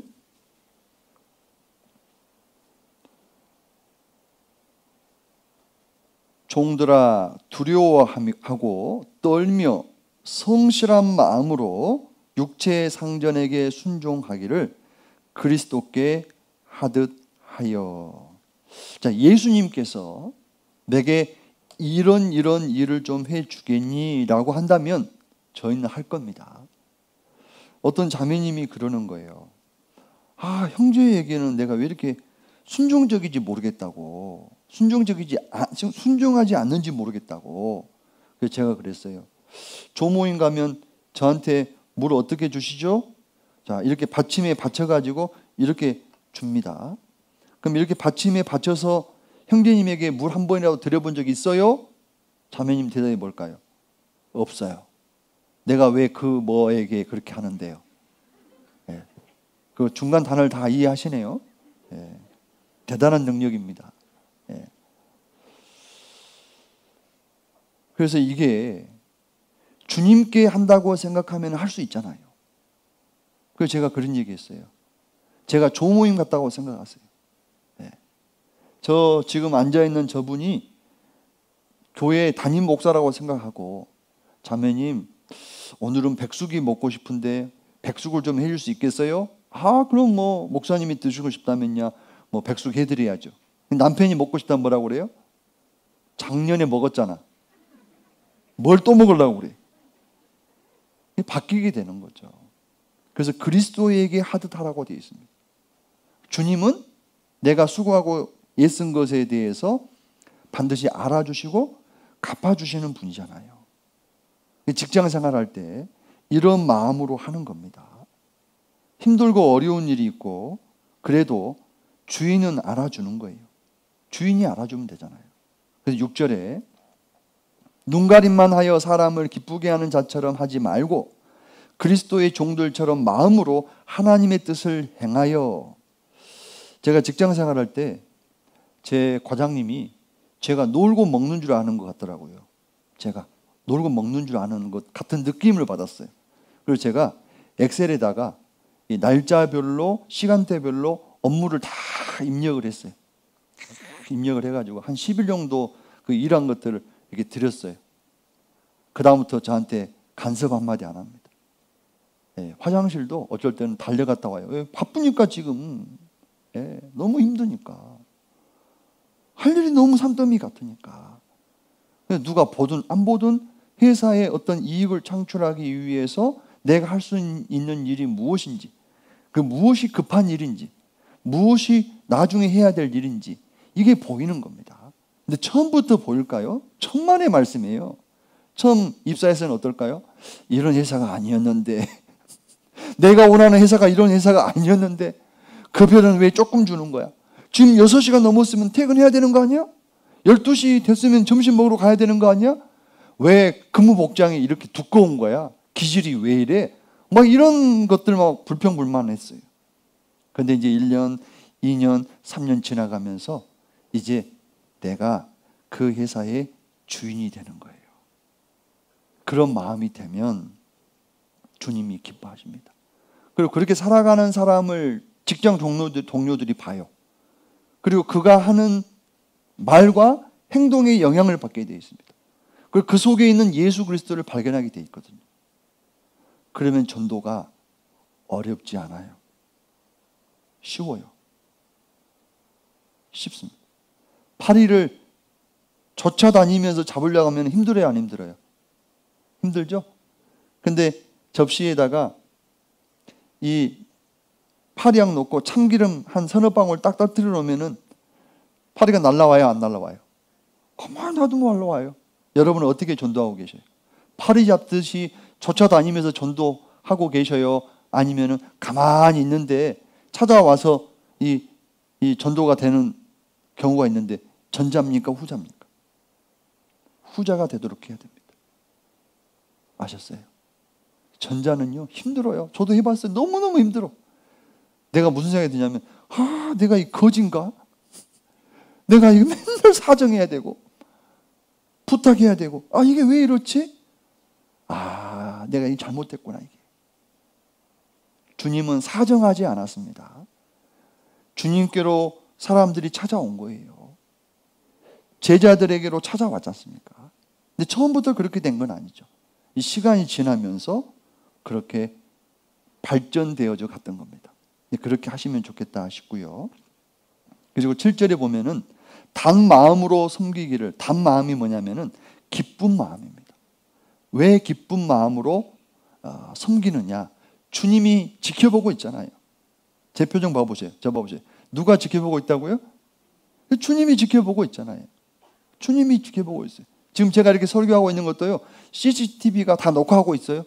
종들아 두려워하고 떨며 성실한 마음으로 육체의 상전에게 순종하기를 그리스도께 하듯 하여. 자, 예수님께서 내게 이런 일을 좀 해주겠니? 라고 한다면 저희는 할 겁니다. 어떤 자매님이 그러는 거예요. 아, 형제에게는 내가 왜 이렇게 순종적이지 모르겠다고. 순종하지 않는지 모르겠다고. 그래서 제가 그랬어요. 조모임 가면 저한테 물 어떻게 주시죠? 자, 이렇게 받침에 받쳐가지고 이렇게 줍니다. 그럼 이렇게 받침에 받쳐서 형제님에게 물 한 번이라도 드려본 적 있어요? 자매님 대답이 뭘까요? 없어요. 내가 왜 그 뭐에게 그렇게 하는데요? 예. 그 중간 단어를 다 이해하시네요. 예. 대단한 능력입니다. 예. 그래서 이게 주님께 한다고 생각하면 할 수 있잖아요. 그래서 제가 그런 얘기했어요. 제가 조모임 같다고 생각하세요. 네. 저 지금 앉아있는 저분이 교회 담임 목사라고 생각하고, 자매님 오늘은 백숙이 먹고 싶은데 백숙을 좀 해줄 수 있겠어요? 아, 그럼 뭐 목사님이 드시고 싶다면야 뭐 백숙 해드려야죠. 남편이 먹고 싶다면 뭐라고 그래요? 작년에 먹었잖아. 뭘 또 먹으려고 그래? 바뀌게 되는 거죠. 그래서 그리스도에게 하듯 하라고 되어 있습니다. 주님은 내가 수고하고 애쓴 것에 대해서 반드시 알아주시고 갚아주시는 분이잖아요. 직장 생활할 때 이런 마음으로 하는 겁니다. 힘들고 어려운 일이 있고 그래도 주인은 알아주는 거예요. 주인이 알아주면 되잖아요. 그래서 6절에 눈가림만 하여 사람을 기쁘게 하는 자처럼 하지 말고 그리스도의 종들처럼 마음으로 하나님의 뜻을 행하여. 제가 직장 생활할 때 제 과장님이 제가 놀고 먹는 줄 아는 것 같더라고요. 제가 놀고 먹는 줄 아는 것 같은 느낌을 받았어요. 그래서 제가 엑셀에다가 이 날짜별로 시간대별로 업무를 다 입력을 했어요. 입력을 해가지고 한 10일 정도 그 일한 것들을 이렇게 드렸어요. 그 다음부터 저한테 간섭 한마디 안 합니다. 예, 화장실도 어쩔 때는 달려갔다 와요. 예, 바쁘니까 지금. 예, 너무 힘드니까. 할 일이 너무 산더미 같으니까. 누가 보든 안 보든 회사에 어떤 이익을 창출하기 위해서 내가 할 수 있는 일이 무엇인지, 그 무엇이 급한 일인지, 무엇이 나중에 해야 될 일인지 이게 보이는 겁니다. 근데 처음부터 보일까요? 천만의 말씀이에요. 처음 입사해서는 어떨까요? 이런 회사가 아니었는데 내가 원하는 회사가 이런 회사가 아니었는데 급여는 왜 조금 주는 거야? 지금 6시간 넘었으면 퇴근해야 되는 거 아니야? 12시 됐으면 점심 먹으러 가야 되는 거 아니야? 왜 근무 복장이 이렇게 두꺼운 거야? 기질이 왜 이래? 막 이런 것들 막 불평불만했어요. 그런데 이제 1년, 2년, 3년 지나가면서 이제 내가 그 회사의 주인이 되는 거예요. 그런 마음이 되면 주님이 기뻐하십니다. 그리고 그렇게 살아가는 사람을 직장 동료들이 봐요. 그리고 그가 하는 말과 행동에 영향을 받게 되어 있습니다. 그리고 그 속에 있는 예수 그리스도를 발견하게 되어 있거든요. 그러면 전도가 어렵지 않아요. 쉬워요. 쉽습니다. 파리를 쫓아다니면서 잡으려고 하면 힘들어요, 안 힘들어요? 힘들죠? 근데 접시에다가 이 파리약 넣고 참기름 한 서너 방울 딱 떨어뜨려 놓으면은 파리가 날라와요, 안 날라와요? 가만히 놔두면 날라와요. 여러분은 어떻게 전도하고 계셔요? 파리 잡듯이 쫓아다니면서 전도하고 계셔요? 아니면은 가만히 있는데 찾아와서 이 전도가 되는 경우가 있는데 전자입니까? 후자입니까? 후자가 되도록 해야 됩니다. 아셨어요? 전자는요 힘들어요. 저도 해봤어요. 너무너무 힘들어. 내가 무슨 생각이 드냐면 내가 이 거지인가? 내가 이거 맨날 사정해야 되고 부탁해야 되고 이게 왜 이렇지? 내가 이 잘못했구나 이게. 주님은 사정하지 않았습니다. 주님께로 사람들이 찾아온 거예요. 제자들에게로 찾아왔지 않습니까? 근데 처음부터 그렇게 된 건 아니죠. 이 시간이 지나면서 그렇게 발전되어져 갔던 겁니다. 그렇게 하시면 좋겠다 싶고요. 그리고 7절에 보면은 단 마음으로 섬기기를, 단 마음이 뭐냐면은 기쁜 마음입니다. 왜 기쁜 마음으로 섬기느냐? 주님이 지켜보고 있잖아요. 제 표정 봐보세요. 저 봐보세요. 누가 지켜보고 있다고요? 주님이 지켜보고 있잖아요. 주님이 지켜보고 있어요. 지금 제가 이렇게 설교하고 있는 것도요, CCTV가 다 녹화하고 있어요.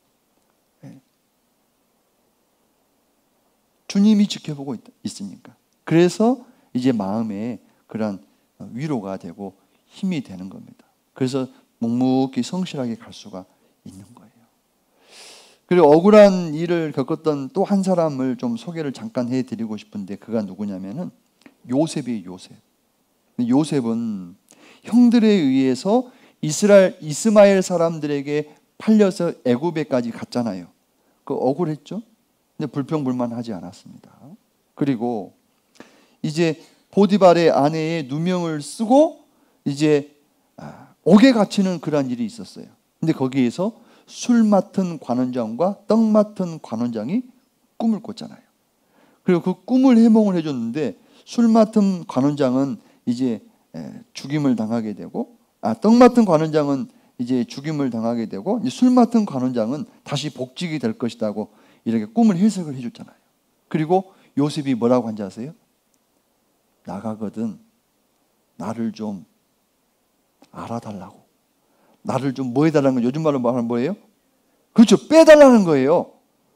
주님이 지켜보고 있으니까. 그래서 이제 마음에 그런 위로가 되고 힘이 되는 겁니다. 그래서 묵묵히 성실하게 갈 수가 있는 거예요. 그리고 억울한 일을 겪었던 또 한 사람을 좀 소개를 잠깐 해드리고 싶은데, 그가 누구냐면은 요셉이에요. 요셉. 요셉은 형들에 의해서 이스마엘 사람들에게 팔려서 애굽에까지 갔잖아요. 그 억울했죠? 근데 불평불만하지 않았습니다. 그리고 이제 보디발의 아내의 누명을 쓰고 이제 옥에 갇히는 그런 일이 있었어요. 근데 거기에서 술 맡은 관원장과 떡 맡은 관원장이 꿈을 꿨잖아요. 그리고 그 꿈을 해몽을 해줬는데, 술 맡은 관원장은 이제 죽임을 당하게 되고, 떡 맡은 관원장은 이제 죽임을 당하게 되고, 이제 술 맡은 관원장은 다시 복직이 될 것이라고 이렇게 꿈을 해석을 해줬잖아요. 그리고 요셉이 뭐라고 한지 아세요? 나가거든 나를 좀 알아달라고, 나를 좀 뭐 해달라는 거, 요즘 말로 말하면 뭐예요? 그렇죠, 빼달라는 거예요.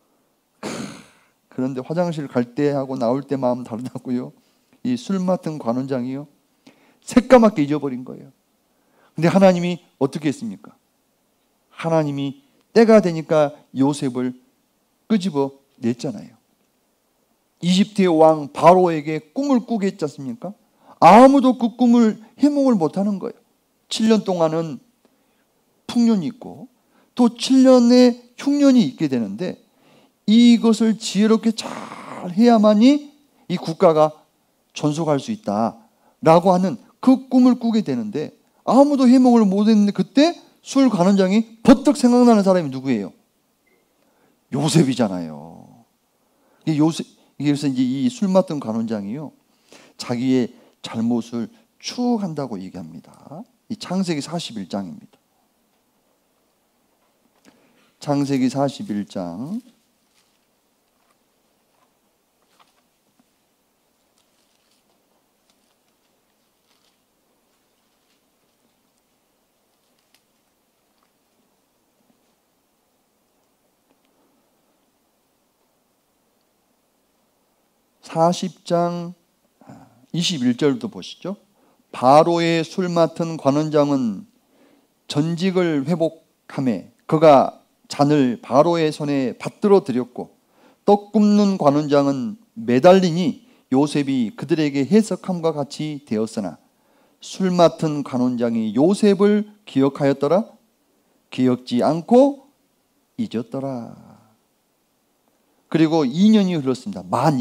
그런데 화장실 갈 때 하고 나올 때 마음 다르다고요. 이 술 맡은 관원장이요, 새까맣게 잊어버린 거예요. 근데 하나님이 어떻게 했습니까? 하나님이 때가 되니까 요셉을 끄집어 냈잖아요. 이집트의 왕 바로에게 꿈을 꾸게 했지 않습니까? 아무도 그 꿈을 해몽을 못하는 거예요. 7년 동안은 풍년이 있고 또 7년의 흉년이 있게 되는데, 이것을 지혜롭게 잘 해야만이 이 국가가 존속할 수 있다라고 하는 그 꿈을 꾸게 되는데, 아무도 해몽을 못했는데 그때 술 관원장이 버뜩 생각나는 사람이 누구예요? 요셉이잖아요. 그래서 이제 이 술 맡은 관원장이요, 자기의 잘못을 추억한다고 얘기합니다. 이 창세기 41장입니다. 창세기 41장 40장 21절도 보시죠. 바로의 술 맡은 관원장은 전직을 회복하매 그가 잔을 바로의 손에 받들어 드렸고, 떡 굽는 관원장은 매달리니 요셉이 그들에게 해석함과 같이 되었으나 술 맡은 관원장이 요셉을 기억하였더라? 기억지 않고 잊었더라. 그리고 2년이 흘렀습니다. 만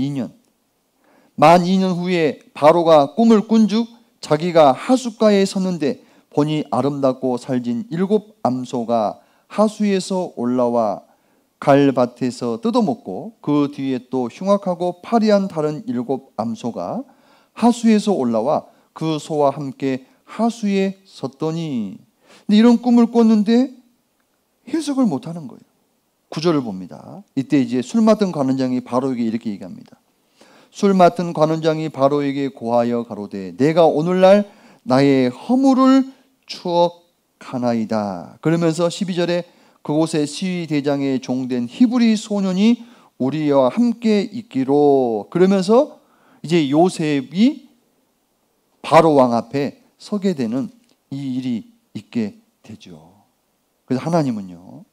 2년 후에 바로가 꿈을 꾼즉 자기가 하숫가에 섰는데 보니 아름답고 살진 7 암소가 하수에서 올라와 갈밭에서 뜯어먹고, 그 뒤에 또 흉악하고 파리한 다른 7 암소가 하수에서 올라와 그 소와 함께 하수에 섰더니. 근데 이런 꿈을 꿨는데 해석을 못하는 거예요. 9절을 봅니다. 이때 이제 술 맡은 관원장이 바로에게 이렇게 얘기합니다. 술 맡은 관원장이 바로에게 고하여 가로되 내가 오늘날 나의 허물을 추억하나이다. 그러면서 12절에 그곳에 시위대장의 종된 히브리 소년이 우리와 함께 있기로. 그러면서 이제 요셉이 바로 왕 앞에 서게 되는 이 일이 있게 되죠. 그래서 하나님은요,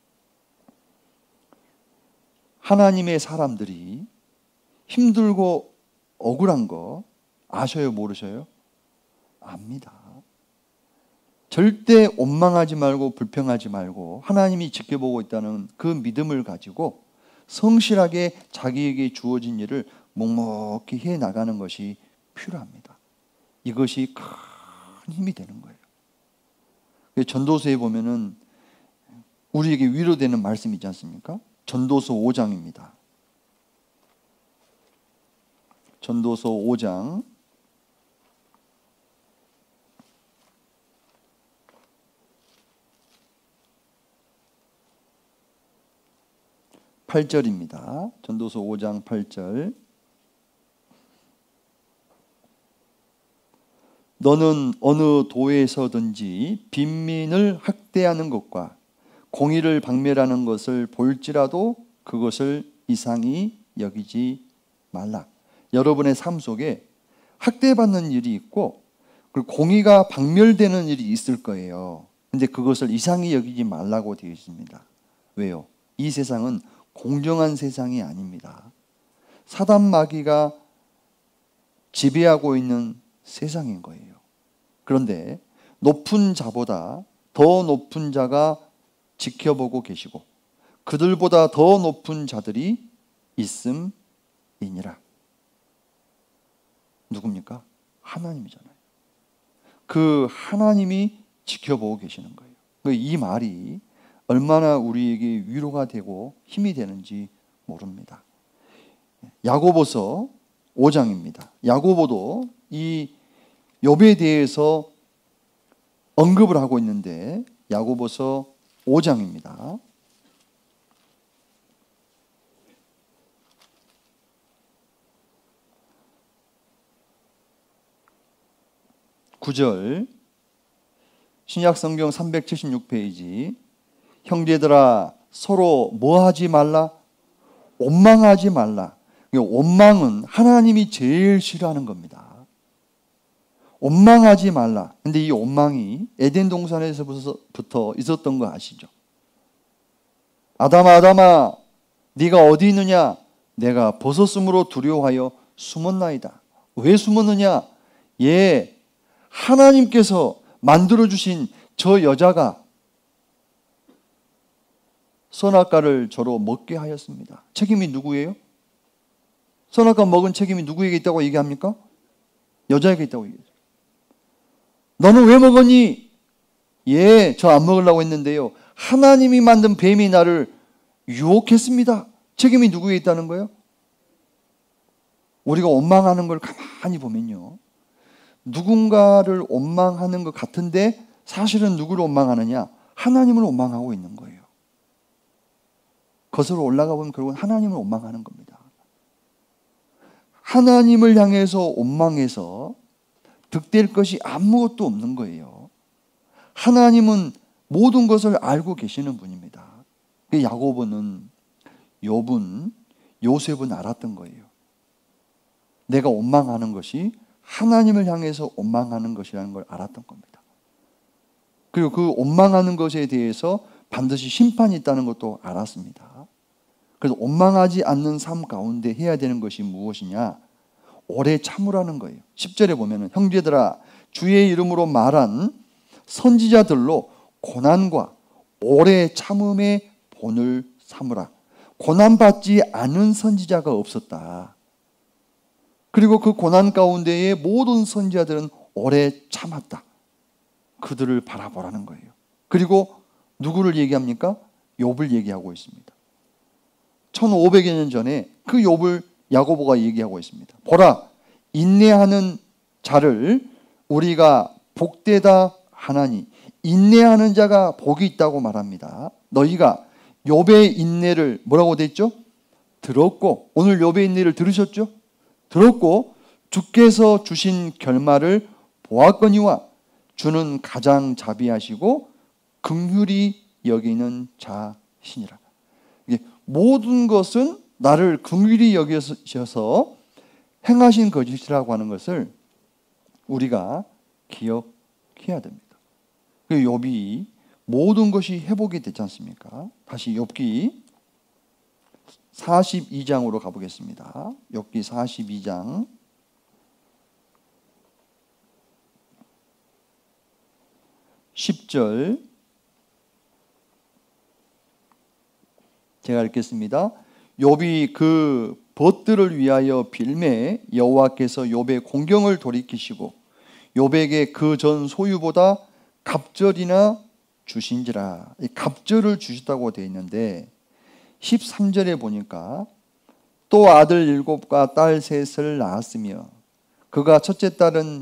하나님의 사람들이 힘들고 억울한 거 아셔요, 모르셔요? 압니다. 절대 원망하지 말고 불평하지 말고 하나님이 지켜보고 있다는 그 믿음을 가지고 성실하게 자기에게 주어진 일을 묵묵히 해 나가는 것이 필요합니다. 이것이 큰 힘이 되는 거예요. 전도서에 보면은 우리에게 위로되는 말씀이 있지 않습니까? 전도서 5장입니다. 전도서 5장 8절입니다. 전도서 5장 8절. 너는 어느 도에서든지 빈민을 학대하는 것과 공의를 박멸하는 것을 볼지라도 그것을 이상히 여기지 말라. 여러분의 삶 속에 학대받는 일이 있고 그리고 공의가 박멸되는 일이 있을 거예요. 근데 그것을 이상히 여기지 말라고 되어 있습니다. 왜요? 이 세상은 공정한 세상이 아닙니다. 사단 마귀가 지배하고 있는 세상인 거예요. 그런데 높은 자보다 더 높은 자가 지켜보고 계시고 그들보다 더 높은 자들이 있음이니라. 누굽니까? 하나님이잖아요. 그 하나님이 지켜보고 계시는 거예요. 이 말이 얼마나 우리에게 위로가 되고 힘이 되는지 모릅니다. 야고보서 5장입니다. 야고보도 이 욥에 대해서 언급을 하고 있는데 야고보서 5장입니다. 9절 신약성경 376페이지. 형제들아 서로 뭐하지 말라? 원망하지 말라. 원망은 하나님이 제일 싫어하는 겁니다. 원망하지 말라. 근데 이 원망이 에덴 동산에서부터 있었던 거 아시죠? 아담아 아담아 네가 어디 있느냐? 내가 벗었으므로 두려워하여 숨었나이다. 왜 숨었느냐? 하나님께서 만들어주신 저 여자가 선악과를 저로 먹게 하였습니다. 책임이 누구예요? 선악과 먹은 책임이 누구에게 있다고 얘기합니까? 여자에게 있다고 얘기해요. 너는 왜 먹었니? 저 안 먹으려고 했는데요. 하나님이 만든 뱀이 나를 유혹했습니다. 책임이 누구에 있다는 거예요? 우리가 원망하는 걸 가만히 보면요. 누군가를 원망하는 것 같은데 사실은 누구를 원망하느냐? 하나님을 원망하고 있는 거예요. 거슬러 올라가 보면 결국은 하나님을 원망하는 겁니다. 하나님을 향해서 원망해서 득될 것이 아무것도 없는 거예요. 하나님은 모든 것을 알고 계시는 분입니다. 야고보는 욥은 요셉은 알았던 거예요. 내가 원망하는 것이 하나님을 향해서 원망하는 것이라는 걸 알았던 겁니다. 그리고 그 원망하는 것에 대해서 반드시 심판이 있다는 것도 알았습니다. 그래서 원망하지 않는 삶 가운데 해야 되는 것이 무엇이냐? 오래 참으라는 거예요. 10절에 보면 형제들아 주의 이름으로 말한 선지자들로 고난과 오래 참음의 본을 삼으라. 고난받지 않은 선지자가 없었다. 그리고 그 고난 가운데에 모든 선지자들은 오래 참았다. 그들을 바라보라는 거예요. 그리고 누구를 얘기합니까? 욥을 얘기하고 있습니다. 1500여 년 전에 그 욥을 야고보가 얘기하고 있습니다. 보라, 인내하는 자를 우리가 복되다 하나니 인내하는 자가 복이 있다고 말합니다. 너희가 욥의 인내를 뭐라고 돼 있죠? 들었고, 오늘 욥의 인내를 들으셨죠? 들었고 주께서 주신 결말을 보았거니와 주는 가장 자비하시고 긍휼히 여기는 자시니라. 모든 것은 나를 긍휼히 여기셔서 행하신 것이라고 하는 것을 우리가 기억해야 됩니다. 욥이 모든 것이 회복이 됐지 않습니까? 다시 욥기 42장으로 가보겠습니다. 욥기 42장 10절 제가 읽겠습니다. 욥이 그 벗들을 위하여 빌매 여호와께서 욥의 공경을 돌이키시고 욥에게 그 전 소유보다 갑절이나 주신지라. 이 갑절을 주셨다고 되어 있는데 13절에 보니까 또 아들 7과 딸 3을 낳았으며 그가 첫째 딸은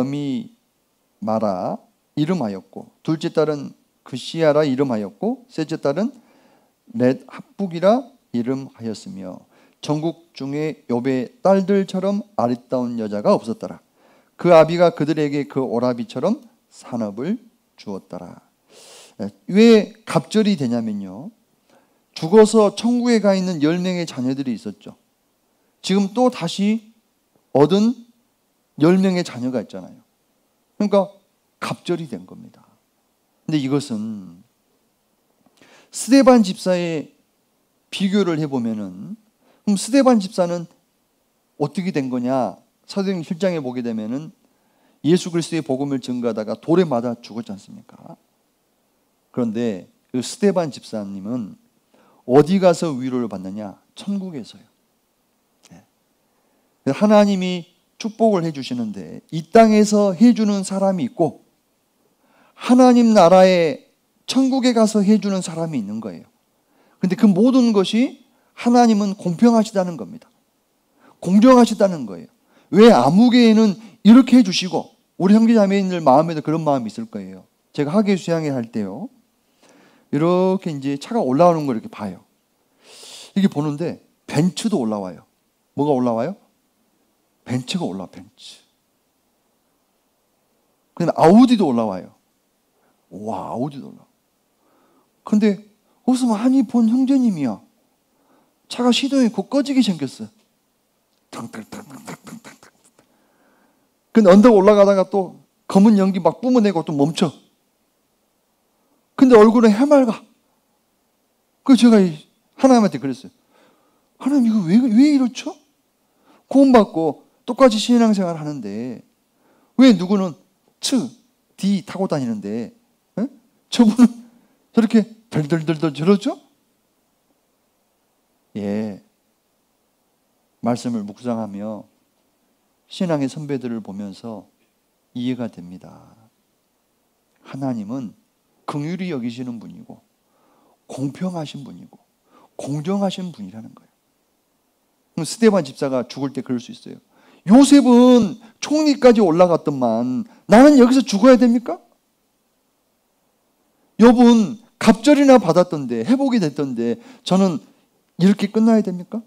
여미마라 이름하였고 둘째 딸은 그시야라 이름하였고 셋째 딸은 렛 합북이라 이름하였으며 전국 중에 욥의 딸들처럼 아리따운 여자가 없었더라. 그 아비가 그들에게 그 오라비처럼 산업을 주었더라. 왜 갑절이 되냐면요, 죽어서 천국에 가 있는 10명의 자녀들이 있었죠. 지금 또 다시 얻은 10명의 자녀가 있잖아요. 그러니까 갑절이 된 겁니다. 근데 이것은 스데반 집사의 비교를 해보면은, 그럼 스데반 집사는 어떻게 된 거냐? 사도행전 7장에 보게 되면은 예수 그리스도의 복음을 증거하다가 돌에 맞아 죽었지 않습니까? 그런데 그 스데반 집사님은 어디 가서 위로를 받느냐? 천국에서요. 하나님이 축복을 해주시는데 이 땅에서 해주는 사람이 있고 하나님 나라의 천국에 가서 해주는 사람이 있는 거예요. 그런데 그 모든 것이 하나님은 공평하시다는 겁니다. 공정하시다는 거예요. 왜 아무개에는 이렇게 해주시고 우리 형제자매님들 마음에도 그런 마음이 있을 거예요. 제가 학예 수양회 할 때요, 이렇게 이제 차가 올라오는 걸 이렇게 봐요. 이렇게 보는데 벤츠도 올라와요. 뭐가 올라와요? 벤츠가 올라와. 벤츠. 그다음에 아우디도 올라와요. 와, 아우디도 올라와. 근데 어디서 많이 본 형제님이야. 차가 시동이 곧 꺼지게 생겼어요. 탕탕탕탕탕탕탕. 근데 언덕 올라가다가 또 검은 연기 막 뿜어내고 또 멈춰. 근데 얼굴은 해맑아. 그래서 제가 하나님한테 그랬어요. 하나님 이거 왜 이렇죠? 구원받고 똑같이 신앙생활 하는데 왜 누구는 D 타고 다니는데 저분은 저렇게 덜덜덜덜 저러죠? 예, 말씀을 묵상하며 신앙의 선배들을 보면서 이해가 됩니다. 하나님은 긍휼히 여기시는 분이고 공평하신 분이고 공정하신 분이라는 거예요. 스데반 집사가 죽을 때 그럴 수 있어요. 요셉은 총리까지 올라갔더만 나는 여기서 죽어야 됩니까? 욥은 갑절이나 받았던데 회복이 됐던데 저는 이렇게 끝나야 됩니까?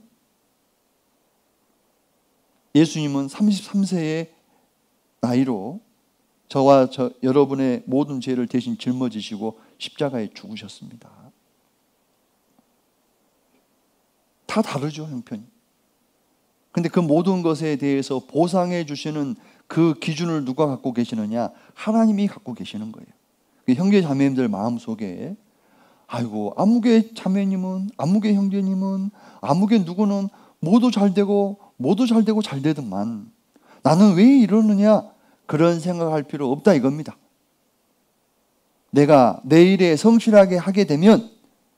예수님은 33세의 나이로 저와 여러분의 모든 죄를 대신 짊어지시고 십자가에 죽으셨습니다. 다 다르죠, 형편이. 근데 그 모든 것에 대해서 보상해 주시는 그 기준을 누가 갖고 계시느냐? 하나님이 갖고 계시는 거예요. 형제 자매님들 마음속에 아이고 아무개 자매님은, 아무개 형제님은, 아무개 누구는 모두 잘 되고 잘 되더만 나는 왜 이러느냐? 그런 생각할 필요 없다 이겁니다. 내가 내 일에 성실하게 하게 되면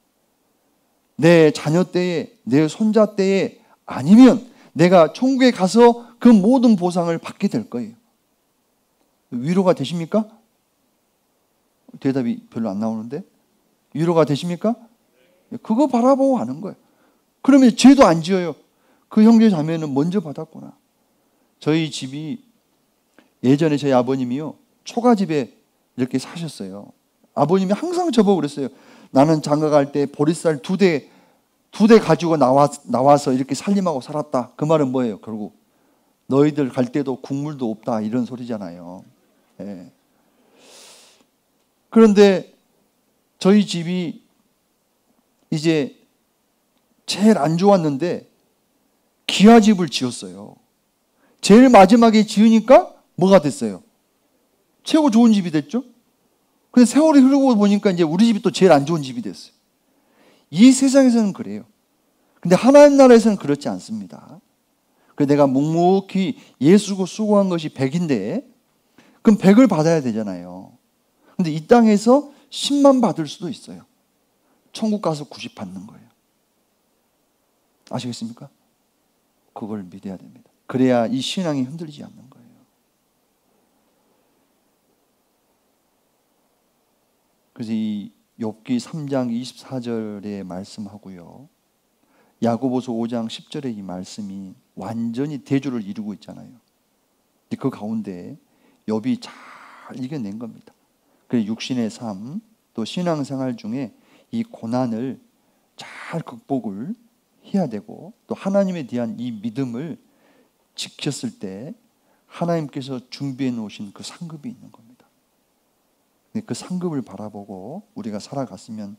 내 자녀 때에, 내 손자 때에 아니면 내가 천국에 가서 그 모든 보상을 받게 될 거예요. 위로가 되십니까? 대답이 별로 안 나오는데 위로가 되십니까? 그거 바라보고 하는 거예요. 그러면 죄도 안 지어요. 그 형제 자매는 먼저 받았구나. 저희 집이 예전에 저희 아버님이요 초가집에 이렇게 사셨어요. 아버님이 항상 저보고 그랬어요. 나는 장가 갈 때 보리쌀 두 대 가지고 나와서 이렇게 살림하고 살았다. 그 말은 뭐예요? 결국 너희들 갈 때도 국물도 없다 이런 소리잖아요. 예. 그런데 저희 집이 이제 제일 안 좋았는데 기와집을 지었어요. 제일 마지막에 지으니까 뭐가 됐어요? 최고 좋은 집이 됐죠? 근데 세월이 흐르고 보니까 이제 우리 집이 또 제일 안 좋은 집이 됐어요. 이 세상에서는 그래요. 근데 하나님 나라에서는 그렇지 않습니다. 그래서 내가 묵묵히 예수고 수고한 것이 100인데 그럼 100을 받아야 되잖아요. 근데 이 땅에서 10만 받을 수도 있어요. 천국 가서 90 받는 거예요. 아시겠습니까? 그걸 믿어야 됩니다. 그래야 이 신앙이 흔들리지 않는 거예요. 그래서 이 욥기 3장 24절에 말씀하고요, 야고보서 5장 10절의 이 말씀이 완전히 대조를 이루고 있잖아요. 그 가운데 욥이 잘 이겨낸 겁니다. 그래서 육신의 삶, 또 신앙생활 중에 이 고난을 잘 극복을 해야 되고, 또 하나님에 대한 이 믿음을 지켰을 때 하나님께서 준비해 놓으신 그 상급이 있는 겁니다. 그 상급을 바라보고 우리가 살아갔으면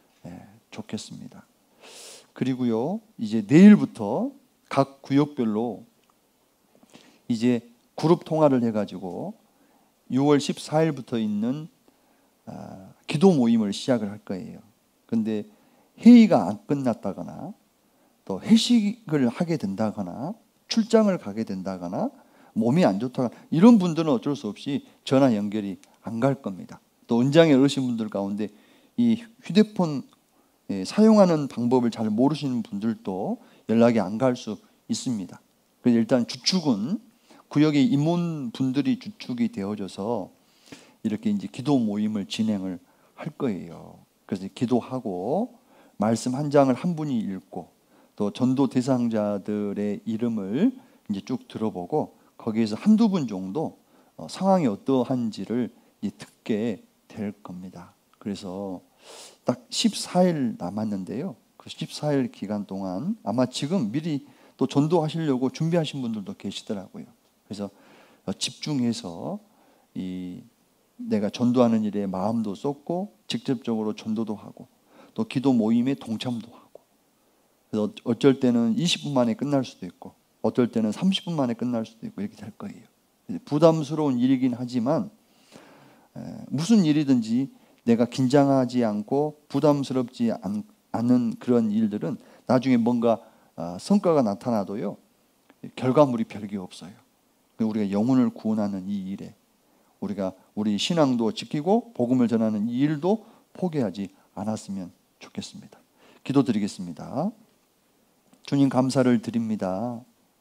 좋겠습니다. 그리고요, 이제 내일부터 각 구역별로 이제 그룹 통화를 해가지고 6월 14일부터 있는 기도 모임을 시작을 할 거예요. 근데 회의가 안 끝났다거나 또 회식을 하게 된다거나 출장을 가게 된다거나 몸이 안 좋다거나 이런 분들은 어쩔 수 없이 전화 연결이 안 갈 겁니다. 또 은장의 어르신분들 가운데 이 휴대폰 사용하는 방법을 잘 모르시는 분들도 연락이 안 갈 수 있습니다. 그래서 일단 주축은 구역의 임원분들이 주축이 되어져서 이렇게 이제 기도 모임을 진행을 할 거예요. 그래서 기도하고 말씀 한 장을 한 분이 읽고, 또 전도 대상자들의 이름을 이제 쭉 들어보고, 거기에서 한두 분 정도 상황이 어떠한지를 이제 듣게 될 겁니다. 그래서 딱 14일 남았는데요. 그 14일 기간 동안 아마 지금 미리 또 전도하시려고 준비하신 분들도 계시더라고요. 그래서 집중해서 내가 전도하는 일에 마음도 쏟고 직접적으로 전도도 하고 또 기도 모임에 동참도 하고, 그래서 어쩔 때는 20분 만에 끝날 수도 있고 어쩔 때는 30분 만에 끝날 수도 있고 이렇게 될 거예요. 부담스러운 일이긴 하지만 무슨 일이든지 내가 긴장하지 않고 부담스럽지 않은 그런 일들은 나중에 뭔가 성과가 나타나도요, 결과물이 별게 없어요. 우리가 영혼을 구원하는 이 일에 우리가 우리 신앙도 지키고 복음을 전하는 이 일도 포기하지 않았으면 좋겠습니다. 기도드리겠습니다. 주님, 감사를 드립니다.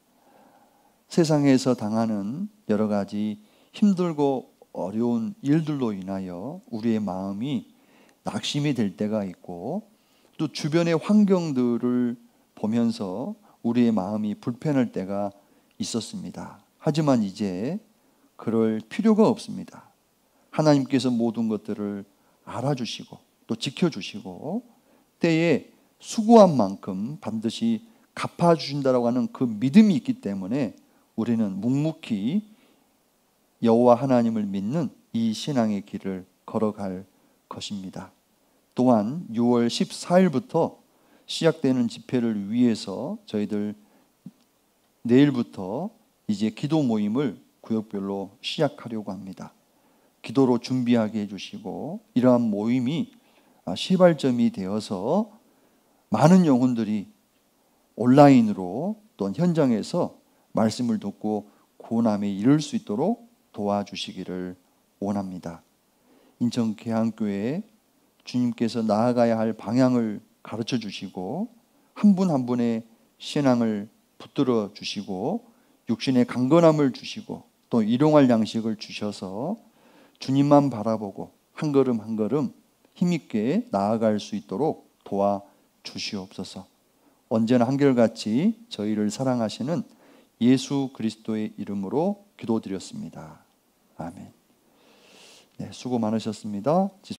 세상에서 당하는 여러 가지 힘들고 어려운 일들로 인하여 우리의 마음이 낙심이 될 때가 있고, 또 주변의 환경들을 보면서 우리의 마음이 불편할 때가 있었습니다. 하지만 이제 그럴 필요가 없습니다. 하나님께서 모든 것들을 알아주시고 또 지켜주시고 때에 수고한 만큼 반드시 갚아주신다라고 하는 그 믿음이 있기 때문에 우리는 묵묵히 여호와 하나님을 믿는 이 신앙의 길을 걸어갈 것입니다. 또한 6월 14일부터 시작되는 집회를 위해서 저희들 내일부터 이제 기도 모임을 구역별로 시작하려고 합니다. 기도로 준비하게 해주시고, 이러한 모임이 시발점이 되어서 많은 영혼들이 온라인으로 또는 현장에서 말씀을 듣고 구원함에 이를 수 있도록 도와주시기를 원합니다. 인천 계양교회 주님께서 나아가야 할 방향을 가르쳐 주시고 한 분 한 분의 신앙을 붙들어 주시고 육신의 강건함을 주시고 또 일용할 양식을 주셔서 주님만 바라보고 한 걸음 한 걸음 힘있게 나아갈 수 있도록 도와주시옵소서. 언제나 한결같이 저희를 사랑하시는 예수 그리스도의 이름으로 기도드렸습니다. 아멘. 네, 수고 많으셨습니다.